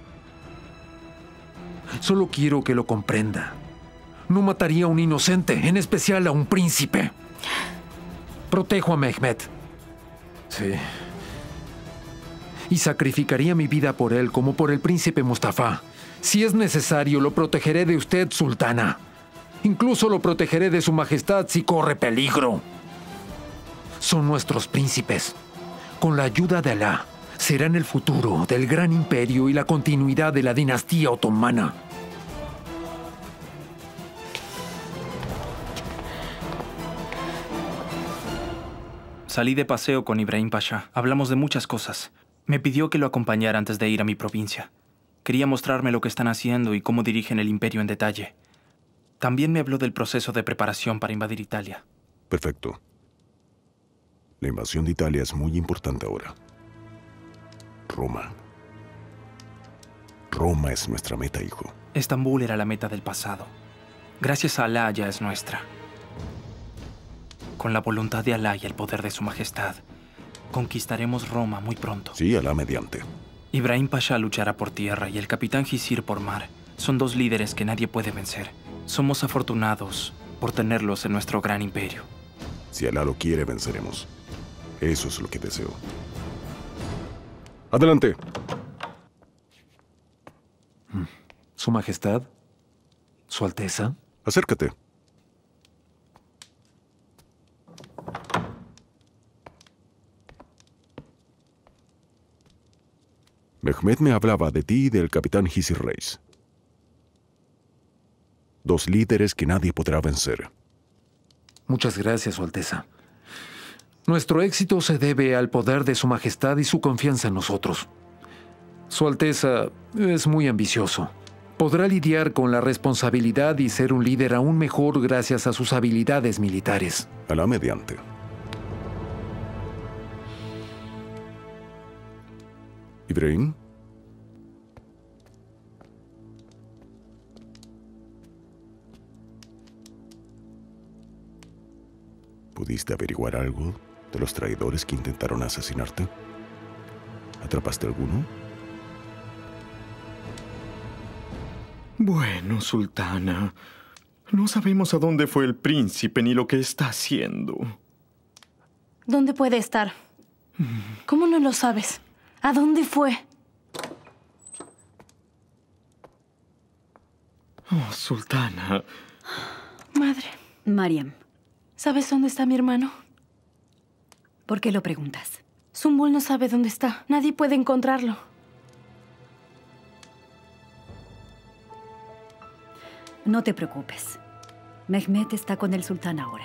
Solo quiero que lo comprenda. No mataría a un inocente, en especial a un príncipe. Protejo a Mehmet. Sí. Y sacrificaría mi vida por él como por el príncipe Mustafa. Si es necesario, lo protegeré de usted, sultana. Incluso lo protegeré de su majestad si corre peligro. Son nuestros príncipes. Con la ayuda de Alá, serán el futuro del gran imperio y la continuidad de la dinastía otomana. Salí de paseo con Ibrahim Pasha. Hablamos de muchas cosas. Me pidió que lo acompañara antes de ir a mi provincia. Quería mostrarme lo que están haciendo y cómo dirigen el imperio en detalle. También me habló del proceso de preparación para invadir Italia. Perfecto. La invasión de Italia es muy importante ahora. Roma. Roma es nuestra meta, hijo. Estambul era la meta del pasado. Gracias a Alá ya es nuestra. Con la voluntad de Alá y el poder de su majestad, conquistaremos Roma muy pronto. Sí, Alá mediante. Ibrahim Pasha luchará por tierra y el capitán Gisir por mar. Son dos líderes que nadie puede vencer. Somos afortunados por tenerlos en nuestro gran imperio. Si Alá lo quiere, venceremos. Eso es lo que deseo. Adelante. Su Majestad, Su Alteza. Acércate. Mehmed me hablaba de ti y del capitán Gisir Reis. Dos líderes que nadie podrá vencer. Muchas gracias, Su Alteza. Nuestro éxito se debe al poder de Su Majestad y su confianza en nosotros. Su Alteza es muy ambicioso. Podrá lidiar con la responsabilidad y ser un líder aún mejor gracias a sus habilidades militares. Alá mediante. Ibrahim. ¿Pudiste averiguar algo de los traidores que intentaron asesinarte? ¿Atrapaste alguno? Bueno, sultana, no sabemos a dónde fue el príncipe ni lo que está haciendo. ¿Dónde puede estar? ¿Cómo no lo sabes? ¿A dónde fue? Oh, sultana. Madre. Mariam. ¿Sabes dónde está mi hermano? ¿Por qué lo preguntas? Zumbul no sabe dónde está. Nadie puede encontrarlo. No te preocupes. Mehmed está con el sultán ahora.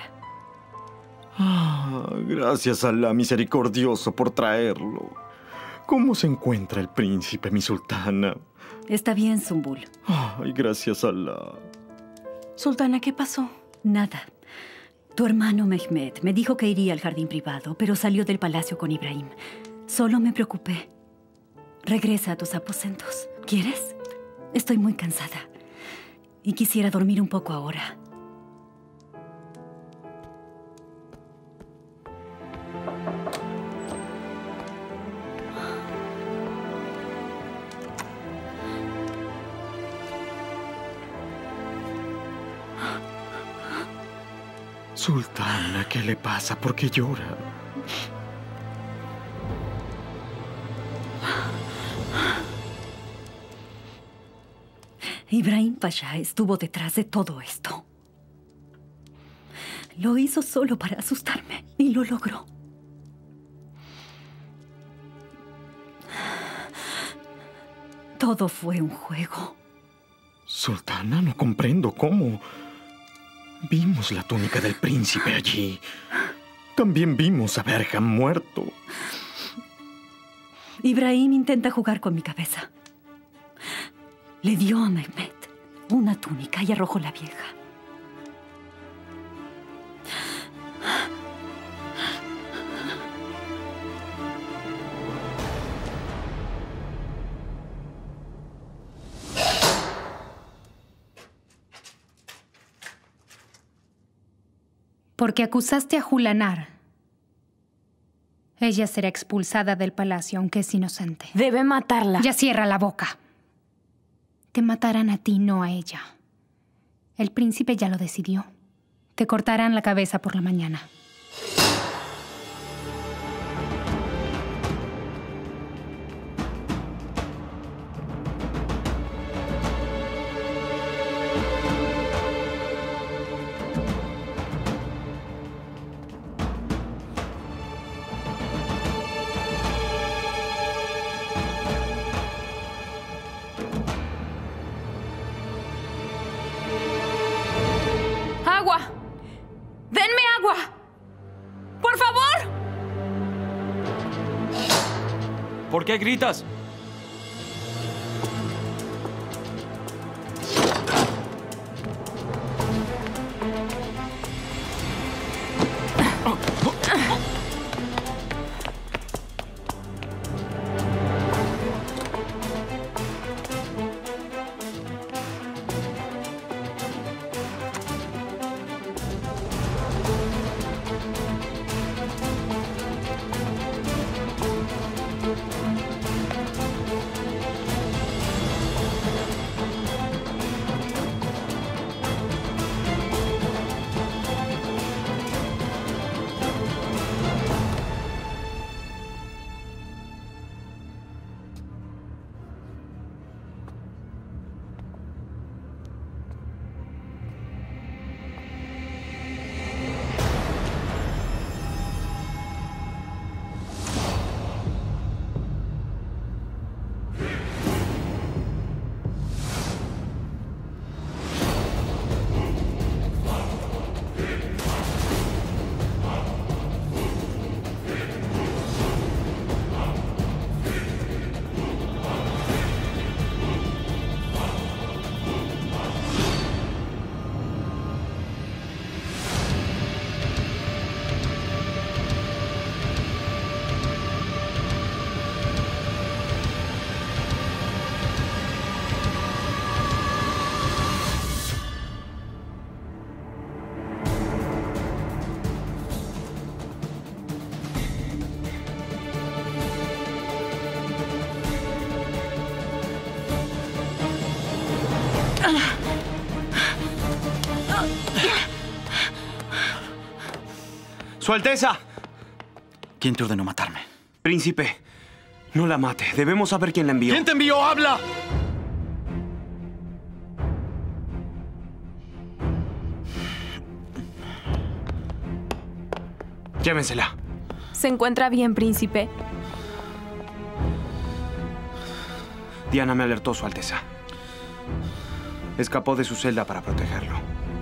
Ah, gracias a Alá misericordioso por traerlo. ¿Cómo se encuentra el príncipe, mi sultana? Está bien, Zumbul. Ay, gracias a Alá. Sultana, ¿qué pasó? Nada. Tu hermano Mehmed me dijo que iría al jardín privado, pero salió del palacio con Ibrahim. Solo me preocupé. Regresa a tus aposentos. ¿Quieres? Estoy muy cansada. Y quisiera dormir un poco ahora. Sultana, ¿qué le pasa? ¿Por qué llora? Ibrahim Pasha estuvo detrás de todo esto. Lo hizo solo para asustarme y lo logró. Todo fue un juego. Sultana, no comprendo cómo. Vimos la túnica del príncipe allí. También vimos a Berham muerto. Ibrahim intenta jugar con mi cabeza. Le dio a Mehmed una túnica y arrojó la vieja. Porque acusaste a Julanar. Ella será expulsada del palacio, aunque es inocente. Debe matarla. Ya cierra la boca. Te matarán a ti, no a ella. El príncipe ya lo decidió. Te cortarán la cabeza por la mañana. ¡Agua! ¡Denme agua! ¡Por favor! ¿Por qué gritas? ¡Su Alteza! ¿Quién te ordenó matarme? Príncipe, no la mate. Debemos saber quién la envió. ¿Quién te envió? ¡Habla! Llévensela. ¿Se encuentra bien, príncipe? Diana me alertó, Su Alteza. Escapó de su celda para protegerlo.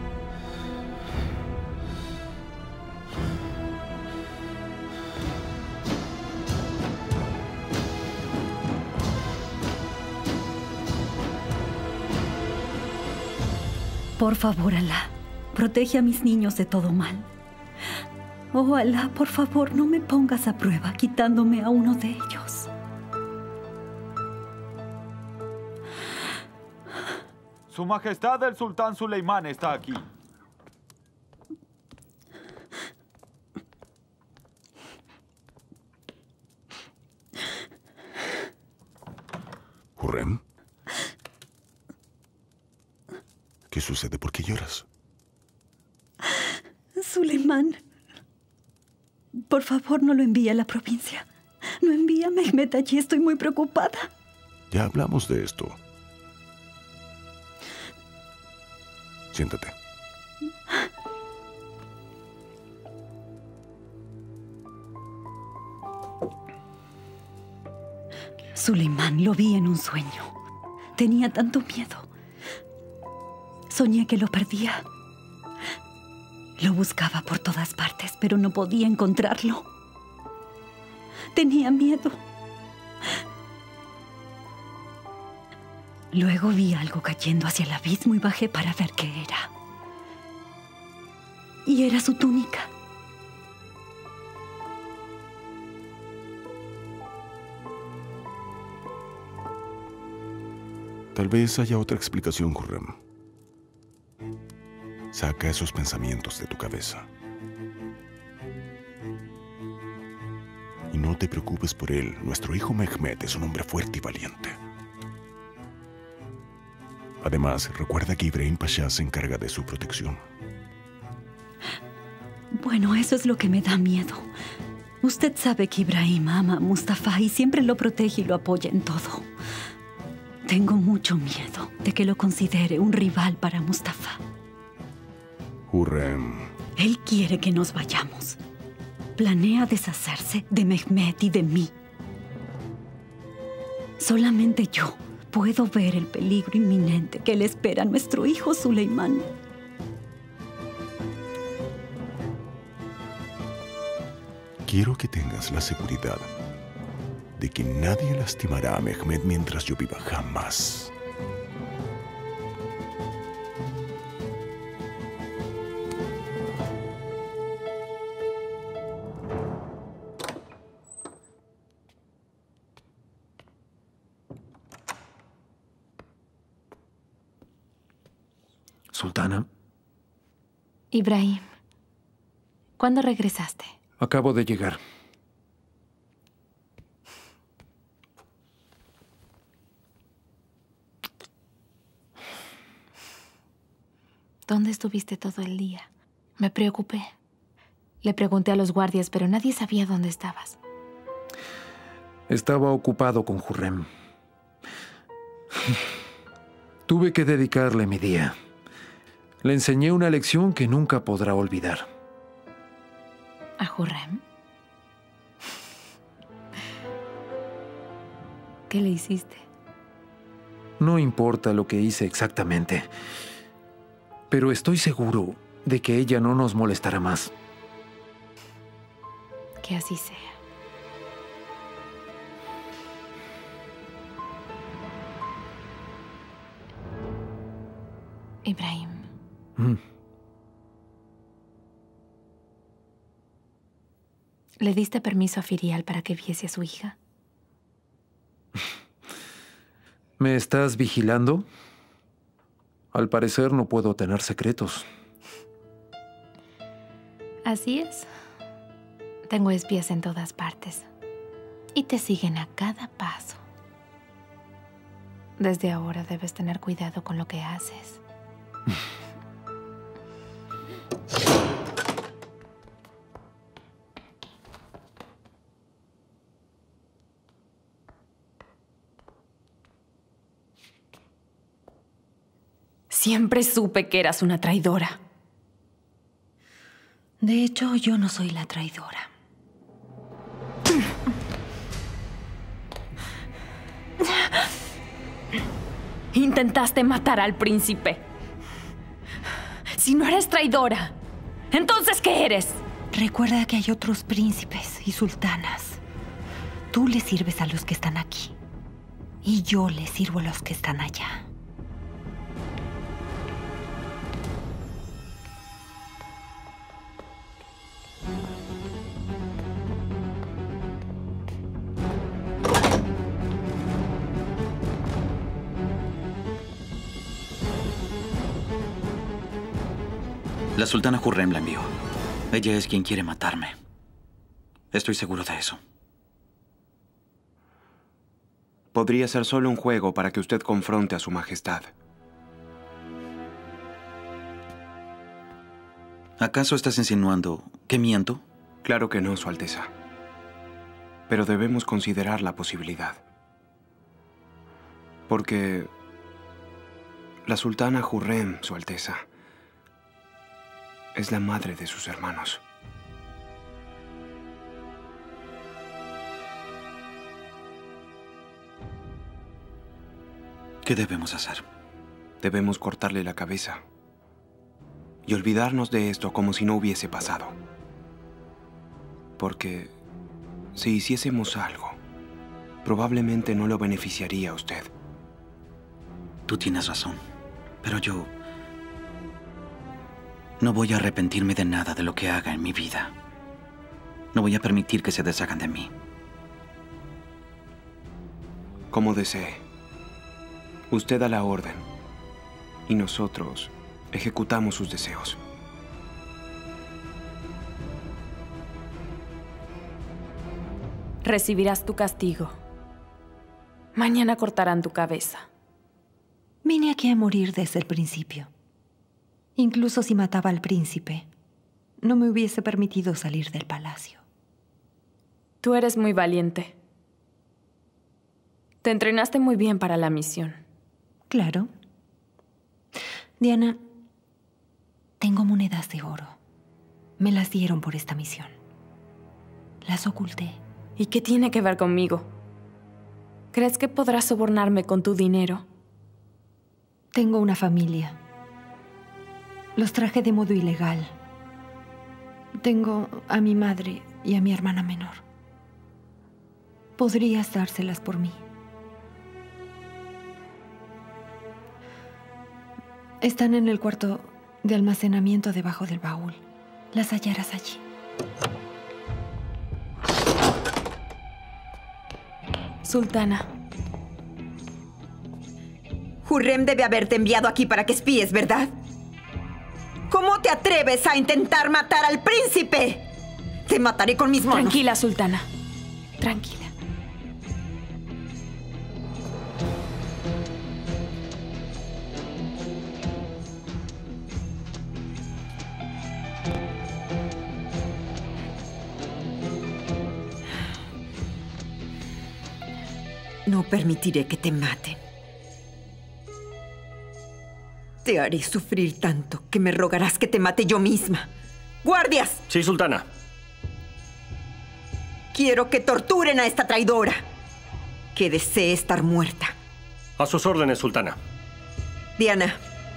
Por favor, Alá, protege a mis niños de todo mal. Oh, Alá, por favor, no me pongas a prueba quitándome a uno de ellos. Su Majestad el Sultán Suleimán está aquí. ¿Hurrem? ¿Qué sucede? ¿Por qué lloras? Suleimán, por favor, no lo envíe a la provincia. No envíe a Mehmet allí, estoy muy preocupada. Ya hablamos de esto. Siéntate. Suleimán, lo vi en un sueño. Tenía tanto miedo. Soñé que lo perdía. Lo buscaba por todas partes, pero no podía encontrarlo. Tenía miedo. Luego vi algo cayendo hacia el abismo y bajé para ver qué era. Y era su túnica. Tal vez haya otra explicación, Hurrem. Saca esos pensamientos de tu cabeza. Y no te preocupes por él. Nuestro hijo Mehmet es un hombre fuerte y valiente. Además, recuerda que Ibrahim Pasha se encarga de su protección. Bueno, eso es lo que me da miedo. Usted sabe que Ibrahim ama a Mustafa y siempre lo protege y lo apoya en todo. Tengo mucho miedo de que lo considere un rival para Mustafa. Hurrem. Él quiere que nos vayamos. Planea deshacerse de Mehmet y de mí. Solamente yo puedo ver el peligro inminente que le espera a nuestro hijo Suleimán. Quiero que tengas la seguridad de que nadie lastimará a Mehmet mientras yo viva, jamás. Sultana. Ibrahim, ¿cuándo regresaste? Acabo de llegar. ¿Dónde estuviste todo el día? Me preocupé. Le pregunté a los guardias, pero nadie sabía dónde estabas. Estaba ocupado con Hurrem. Tuve que dedicarle mi día. Le enseñé una lección que nunca podrá olvidar. ¿A Hurrem? ¿Qué le hiciste? No importa lo que hice exactamente, pero estoy seguro de que ella no nos molestará más. Que así sea. Ibrahim. Mm. ¿Le diste permiso a Firial para que viese a su hija? ¿Me estás vigilando? Al parecer no puedo tener secretos. Así es. Tengo espías en todas partes. Y te siguen a cada paso. Desde ahora debes tener cuidado con lo que haces. Siempre supe que eras una traidora. De hecho, yo no soy la traidora. Intentaste matar al príncipe. Si no eres traidora, ¿entonces qué eres? Recuerda que hay otros príncipes y sultanas. Tú le sirves a los que están aquí. Y yo le sirvo a los que están allá. La sultana Hurrem la envió. Ella es quien quiere matarme. Estoy seguro de eso. Podría ser solo un juego para que usted confronte a su majestad. ¿Acaso estás insinuando que miento? Claro que no, Su Alteza. Pero debemos considerar la posibilidad. Porque la sultana Hurrem, Su Alteza, es la madre de sus hermanos. ¿Qué debemos hacer? Debemos cortarle la cabeza y olvidarnos de esto como si no hubiese pasado. Porque si hiciésemos algo, probablemente no lo beneficiaría a usted. Tú tienes razón, pero yo no voy a arrepentirme de nada de lo que haga en mi vida. No voy a permitir que se deshagan de mí. Como desee. Usted da la orden y nosotros ejecutamos sus deseos. Recibirás tu castigo. Mañana cortarán tu cabeza. Vine aquí a morir desde el principio. Incluso si mataba al príncipe, no me hubiese permitido salir del palacio. Tú eres muy valiente. Te entrenaste muy bien para la misión. Claro. Diana, tengo monedas de oro. Me las dieron por esta misión. Las oculté. ¿Y qué tiene que ver conmigo? ¿Crees que podrás sobornarme con tu dinero? Tengo una familia. Los traje de modo ilegal. Tengo a mi madre y a mi hermana menor. ¿Podrías dárselas por mí? Están en el cuarto de almacenamiento debajo del baúl. Las hallarás allí. Sultana. Hurrem debe haberte enviado aquí para que espíes, ¿verdad? ¿Cómo te atreves a intentar matar al príncipe? Te mataré con mis manos. Tranquila, Sultana. Tranquila. No permitiré que te maten. Te haré sufrir tanto que me rogarás que te mate yo misma. ¡Guardias! Sí, sultana. Quiero que torturen a esta traidora. Que desee estar muerta. A sus órdenes, sultana. Diana.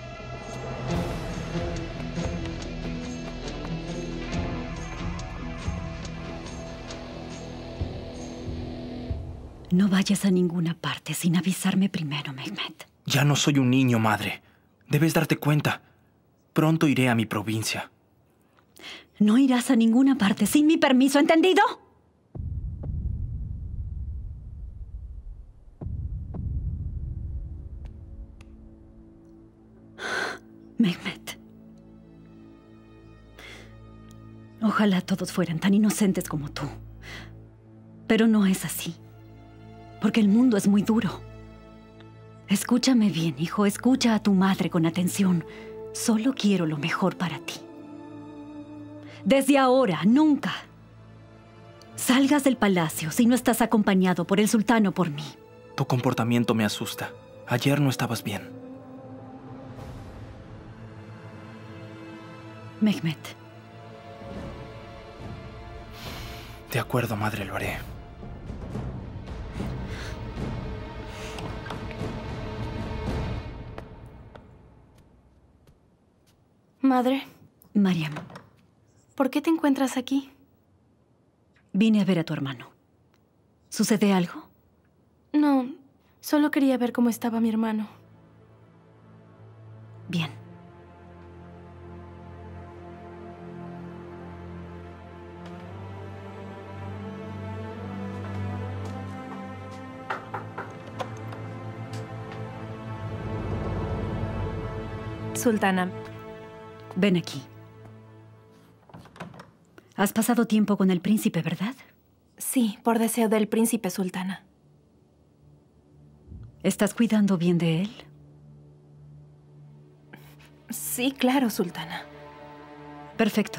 No vayas a ninguna parte sin avisarme primero, Mehmet. Ya no soy un niño, madre. Debes darte cuenta. Pronto iré a mi provincia. No irás a ninguna parte sin mi permiso, ¿entendido? Mehmet. Ojalá todos fueran tan inocentes como tú. Pero no es así. Porque el mundo es muy duro. Escúchame bien, hijo. Escucha a tu madre con atención. Solo quiero lo mejor para ti. Desde ahora, nunca salgas del palacio si no estás acompañado por el sultán o por mí. Tu comportamiento me asusta. Ayer no estabas bien. Mehmet. De acuerdo, madre, lo haré. Madre. Mariam. ¿Por qué te encuentras aquí? Vine a ver a tu hermano. ¿Sucede algo? No, solo quería ver cómo estaba mi hermano. Bien. Sultana. Ven aquí. Has pasado tiempo con el príncipe, ¿verdad? Sí, por deseo del príncipe, Sultana. ¿Estás cuidando bien de él? Sí, claro, Sultana. Perfecto.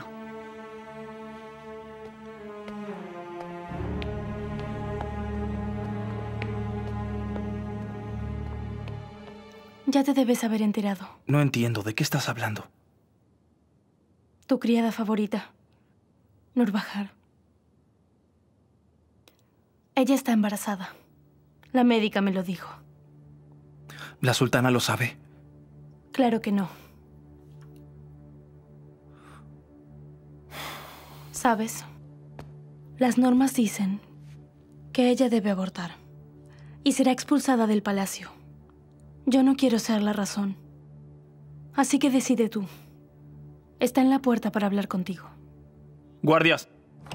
Ya te debes haber enterado. No entiendo. ¿De qué estás hablando? Tu criada favorita, Nurbahar. Ella está embarazada. La médica me lo dijo. ¿La sultana lo sabe? Claro que no. ¿Sabes? Las normas dicen que ella debe abortar y será expulsada del palacio. Yo no quiero ser la razón. Así que decide tú. Está en la puerta para hablar contigo. ¡Guardias!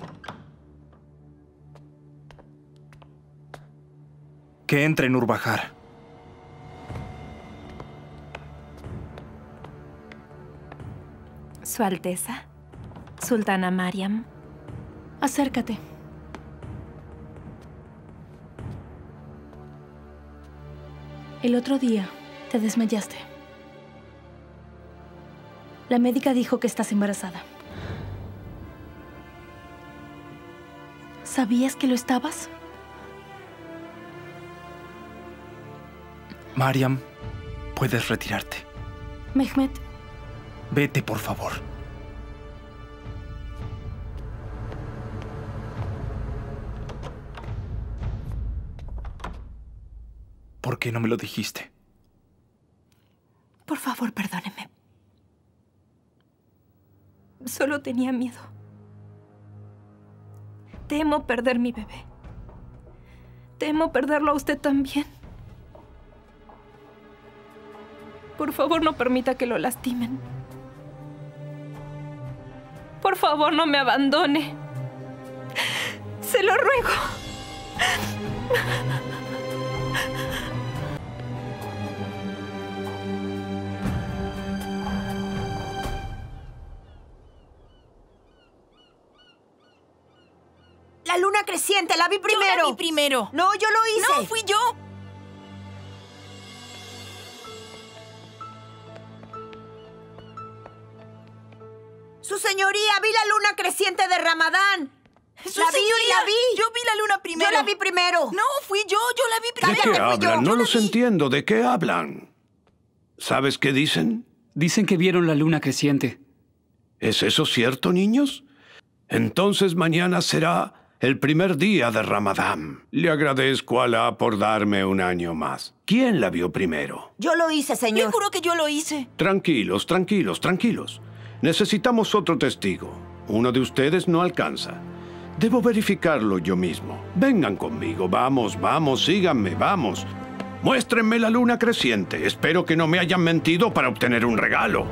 Que entre Nurbahar. Su Alteza, Sultana Mariam. Acércate. El otro día te desmayaste. La médica dijo que estás embarazada. ¿Sabías que lo estabas? Mariam, puedes retirarte. Mehmet. Vete, por favor. ¿Por qué no me lo dijiste? Por favor, perdóneme. Solo tenía miedo. Temo perder mi bebé. Temo perderlo a usted también. Por favor, no permita que lo lastimen. Por favor, no me abandone. Se lo ruego. La luna creciente, la vi primero. Yo la vi primero. No, yo lo hice. No, fui yo. Su señoría, vi la luna creciente de Ramadán. Su la vi, señoría, la vi. Yo vi la luna primero. Yo la vi primero. No, fui yo, yo la vi ¿De primero. qué hablan? No los entiendo. ¿De qué hablan? ¿Sabes qué dicen? Dicen que vieron la luna creciente. ¿Es eso cierto, niños? Entonces mañana será el primer día de Ramadán. Le agradezco a Alá por darme un año más. ¿Quién la vio primero? Yo lo hice, señor. Yo juro que yo lo hice. Tranquilos, tranquilos, tranquilos. Necesitamos otro testigo. Uno de ustedes no alcanza. Debo verificarlo yo mismo. Vengan conmigo. Vamos, vamos, síganme, vamos. Muéstrenme la luna creciente. Espero que no me hayan mentido para obtener un regalo.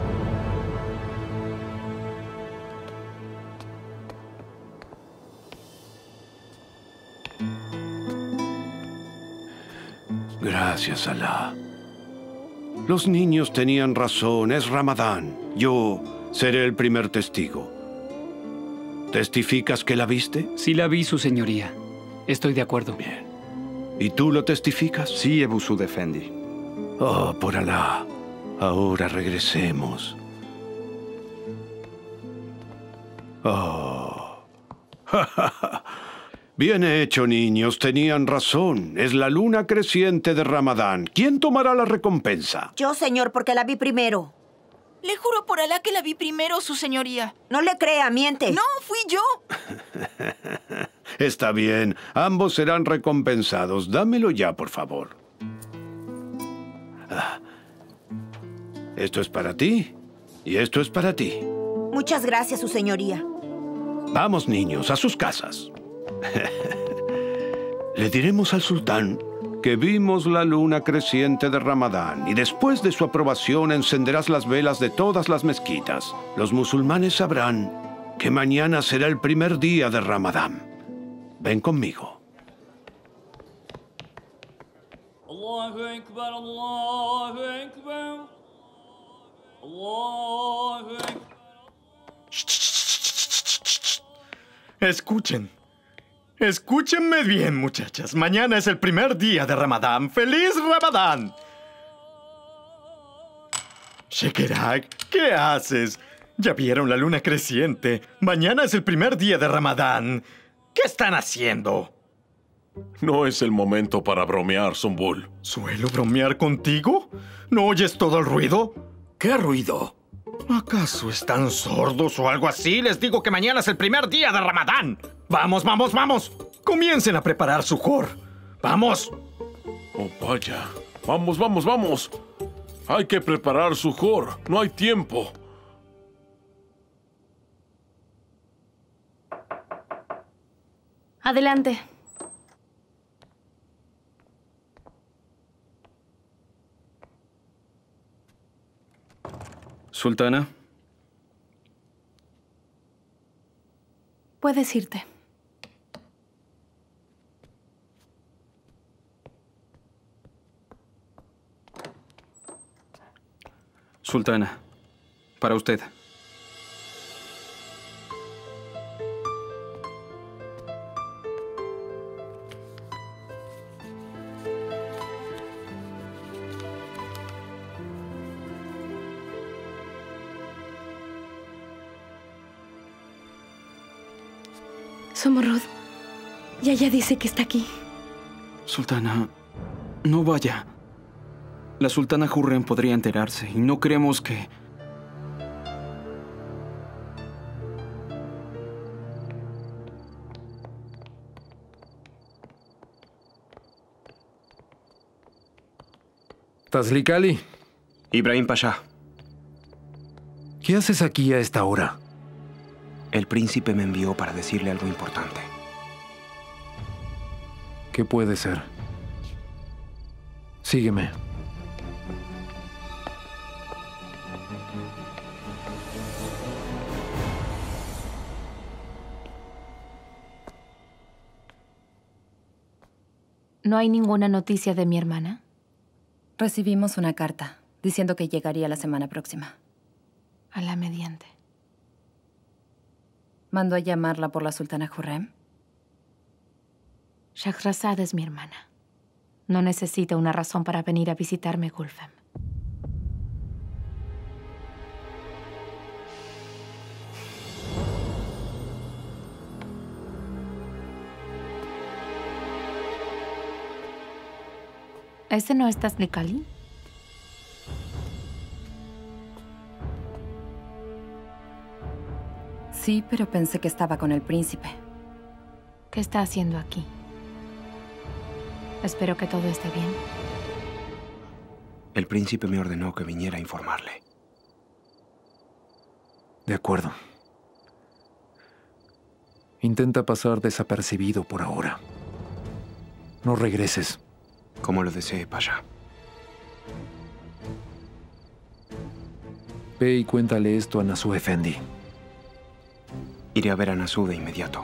Gracias, Alá. Los niños tenían razón. Es Ramadán. Yo seré el primer testigo. ¿Testificas que la viste? Sí la vi, su señoría. Estoy de acuerdo. Bien. ¿Y tú lo testificas? Sí, Ebu Sud Efendi. Oh, por Alá. Ahora regresemos. Oh. Bien hecho, niños. Tenían razón. Es la luna creciente de Ramadán. ¿Quién tomará la recompensa? Yo, señor, porque la vi primero. Le juro por Alá que la vi primero, su señoría. No le crea, miente. No, fui yo. Está bien. Ambos serán recompensados. Dámelo ya, por favor. Ah. Esto es para ti y esto es para ti. Muchas gracias, su señoría. Vamos, niños, a sus casas. Le diremos al sultán que vimos la luna creciente de Ramadán y después de su aprobación encenderás las velas de todas las mezquitas. Los musulmanes sabrán que mañana será el primer día de Ramadán. Ven conmigo. Allahu Ekber, Allahu Ekber. Allahu Ekber. Escuchen. Escúchenme bien, muchachas. Mañana es el primer día de Ramadán. ¡Feliz Ramadán! Shekerak, ¿qué haces? Ya vieron la luna creciente. Mañana es el primer día de Ramadán. ¿Qué están haciendo? No es el momento para bromear, Zumbul. ¿Suelo bromear contigo? ¿No oyes todo el ruido? ¿Qué ruido? ¿Acaso están sordos o algo así? Les digo que mañana es el primer día de Ramadán. ¡Vamos, vamos, vamos! Comiencen a preparar su jor. ¡Vamos! Oh, vaya. Vamos, vamos, vamos. Hay que preparar su jor. No hay tiempo. Adelante. Sultana. Puedes irte. Sultana, para usted. Somorrod. Yaya dice que está aquí. Sultana, no vaya. La sultana Hurrem podría enterarse y no queremos que... Tazlik Ali. Ibrahim Pasha. ¿Qué haces aquí a esta hora? El príncipe me envió para decirle algo importante. ¿Qué puede ser? Sígueme. ¿No hay ninguna noticia de mi hermana? Recibimos una carta diciendo que llegaría la semana próxima. A la mediante. ¿Mandó a llamarla por la sultana Hurrem? Shahrazad es mi hermana. No necesita una razón para venir a visitarme, Gulfem. ¿Ese no es Tazlik Ali? Sí, pero pensé que estaba con el príncipe. ¿Qué está haciendo aquí? Espero que todo esté bien. El príncipe me ordenó que viniera a informarle. De acuerdo. Intenta pasar desapercibido por ahora. No regreses. Como lo desee, Pasha. Ve y cuéntale esto a Nasu Efendi. Iré a ver a Nasu de inmediato.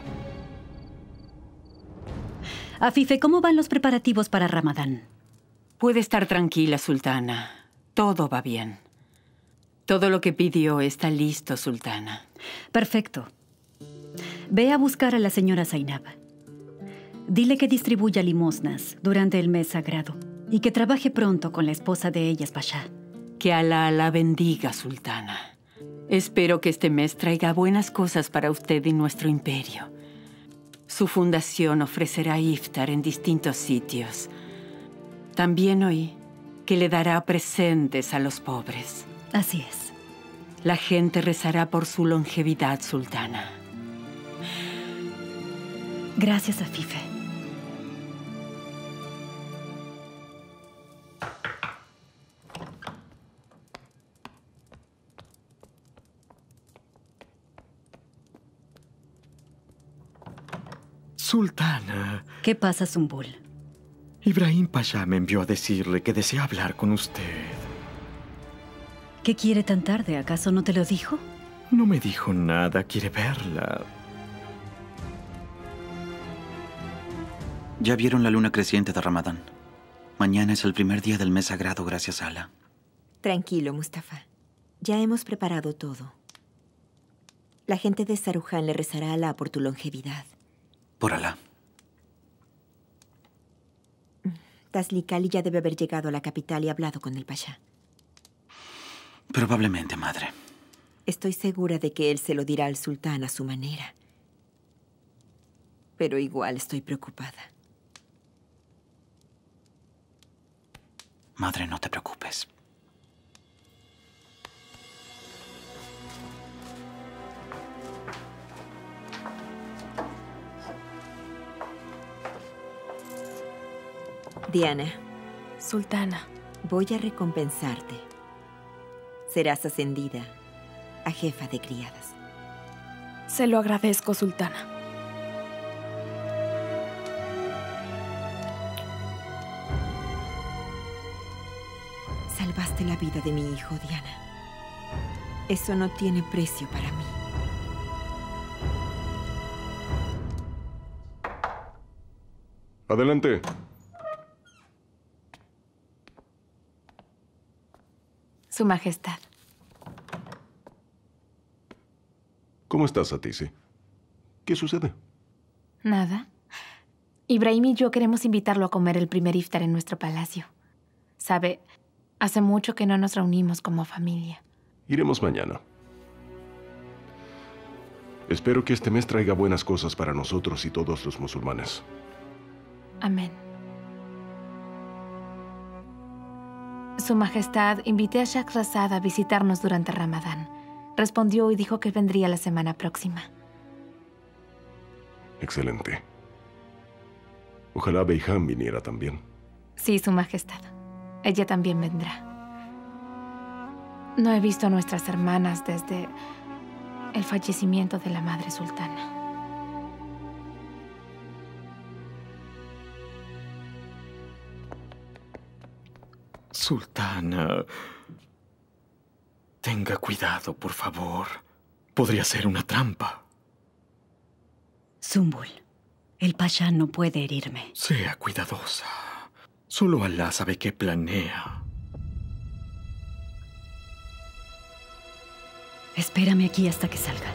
Afife, ¿cómo van los preparativos para Ramadán? Puede estar tranquila, sultana. Todo va bien. Todo lo que pidió está listo, sultana. Perfecto. Ve a buscar a la señora Zainab. Dile que distribuya limosnas durante el mes sagrado y que trabaje pronto con la esposa de ellas, Pasha. Que Alá la bendiga, sultana. Espero que este mes traiga buenas cosas para usted y nuestro imperio. Su fundación ofrecerá iftar en distintos sitios. También oí que le dará presentes a los pobres. Así es. La gente rezará por su longevidad, sultana. Gracias, Afife. Sultana. ¿Qué pasa, Zumbul? Ibrahim Pasha me envió a decirle que desea hablar con usted. ¿Qué quiere tan tarde? ¿Acaso no te lo dijo? No me dijo nada. Quiere verla. Ya vieron la luna creciente de Ramadán. Mañana es el primer día del mes sagrado gracias a Alá. Tranquilo, Mustafa. Ya hemos preparado todo. La gente de Saruhan le rezará a Alá por tu longevidad. Por Alá. Taslikali ya debe haber llegado a la capital y hablado con el Pasha. Probablemente, madre. Estoy segura de que él se lo dirá al sultán a su manera. Pero igual estoy preocupada. Madre, no te preocupes. Diana. Sultana. Voy a recompensarte. Serás ascendida a jefa de criadas. Se lo agradezco, sultana. Salvaste la vida de mi hijo, Diana. Eso no tiene precio para mí. Adelante. Su Majestad. ¿Cómo estás, Atisi? ¿Qué sucede? Nada. Ibrahim y yo queremos invitarlo a comer el primer iftar en nuestro palacio. Sabe, hace mucho que no nos reunimos como familia. Iremos mañana. Espero que este mes traiga buenas cosas para nosotros y todos los musulmanes. Amén. Su Majestad, invité a Shahrazad a visitarnos durante Ramadán. Respondió y dijo que vendría la semana próxima. Excelente. Ojalá Beyhan viniera también. Sí, Su Majestad. Ella también vendrá. No he visto a nuestras hermanas desde el fallecimiento de la madre sultana. Sultana, tenga cuidado, por favor. Podría ser una trampa. Zumbul, el Pasha no puede herirme. Sea cuidadosa. Solo Alá sabe qué planea. Espérame aquí hasta que salga.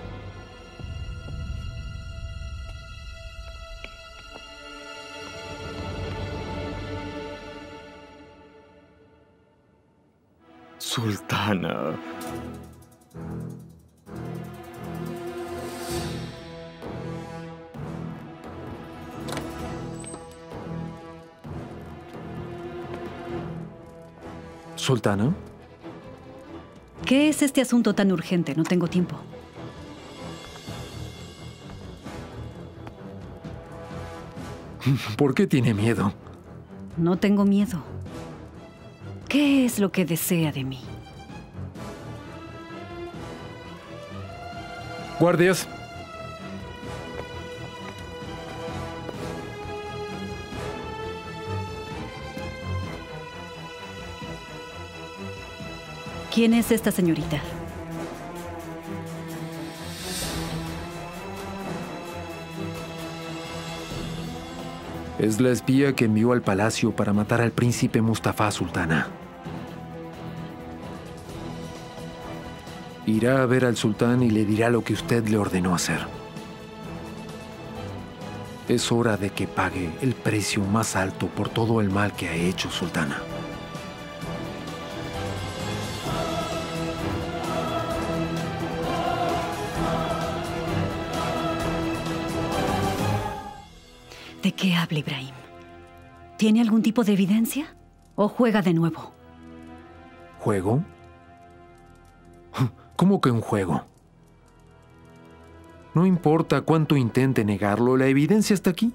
Sultana. ¿Sultana? ¿Qué es este asunto tan urgente? No tengo tiempo. ¿Por qué tiene miedo? No tengo miedo. ¿Qué es lo que desea de mí? Guardias. ¿Quién es esta señorita? Es la espía que envió al palacio para matar al príncipe Mustafa, sultana. Irá a ver al sultán y le dirá lo que usted le ordenó hacer. Es hora de que pague el precio más alto por todo el mal que ha hecho, sultana. ¿De qué habla Ibrahim? ¿Tiene algún tipo de evidencia? ¿O juega de nuevo? ¿Juego? ¿Cómo que un juego? No importa cuánto intente negarlo, la evidencia está aquí.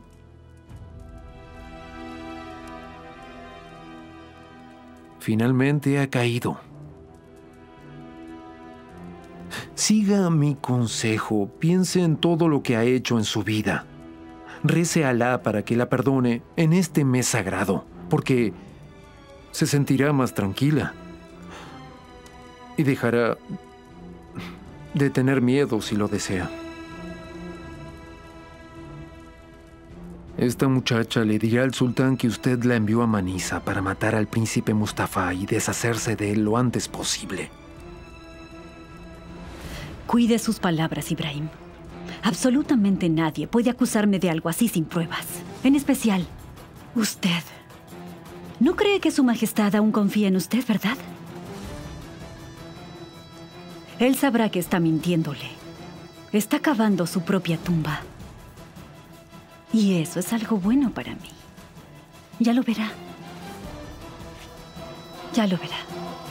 Finalmente ha caído. Siga mi consejo, piense en todo lo que ha hecho en su vida. Rece a Alá para que la perdone en este mes sagrado, porque se sentirá más tranquila y dejará de tener miedo si lo desea. Esta muchacha le dirá al sultán que usted la envió a Manisa para matar al príncipe Mustafa y deshacerse de él lo antes posible. Cuide sus palabras, Ibrahim. Absolutamente nadie puede acusarme de algo así sin pruebas. En especial, usted. ¿No cree que su majestad aún confía en usted, verdad? Él sabrá que está mintiéndole. Está cavando su propia tumba. Y eso es algo bueno para mí. Ya lo verá. Ya lo verá.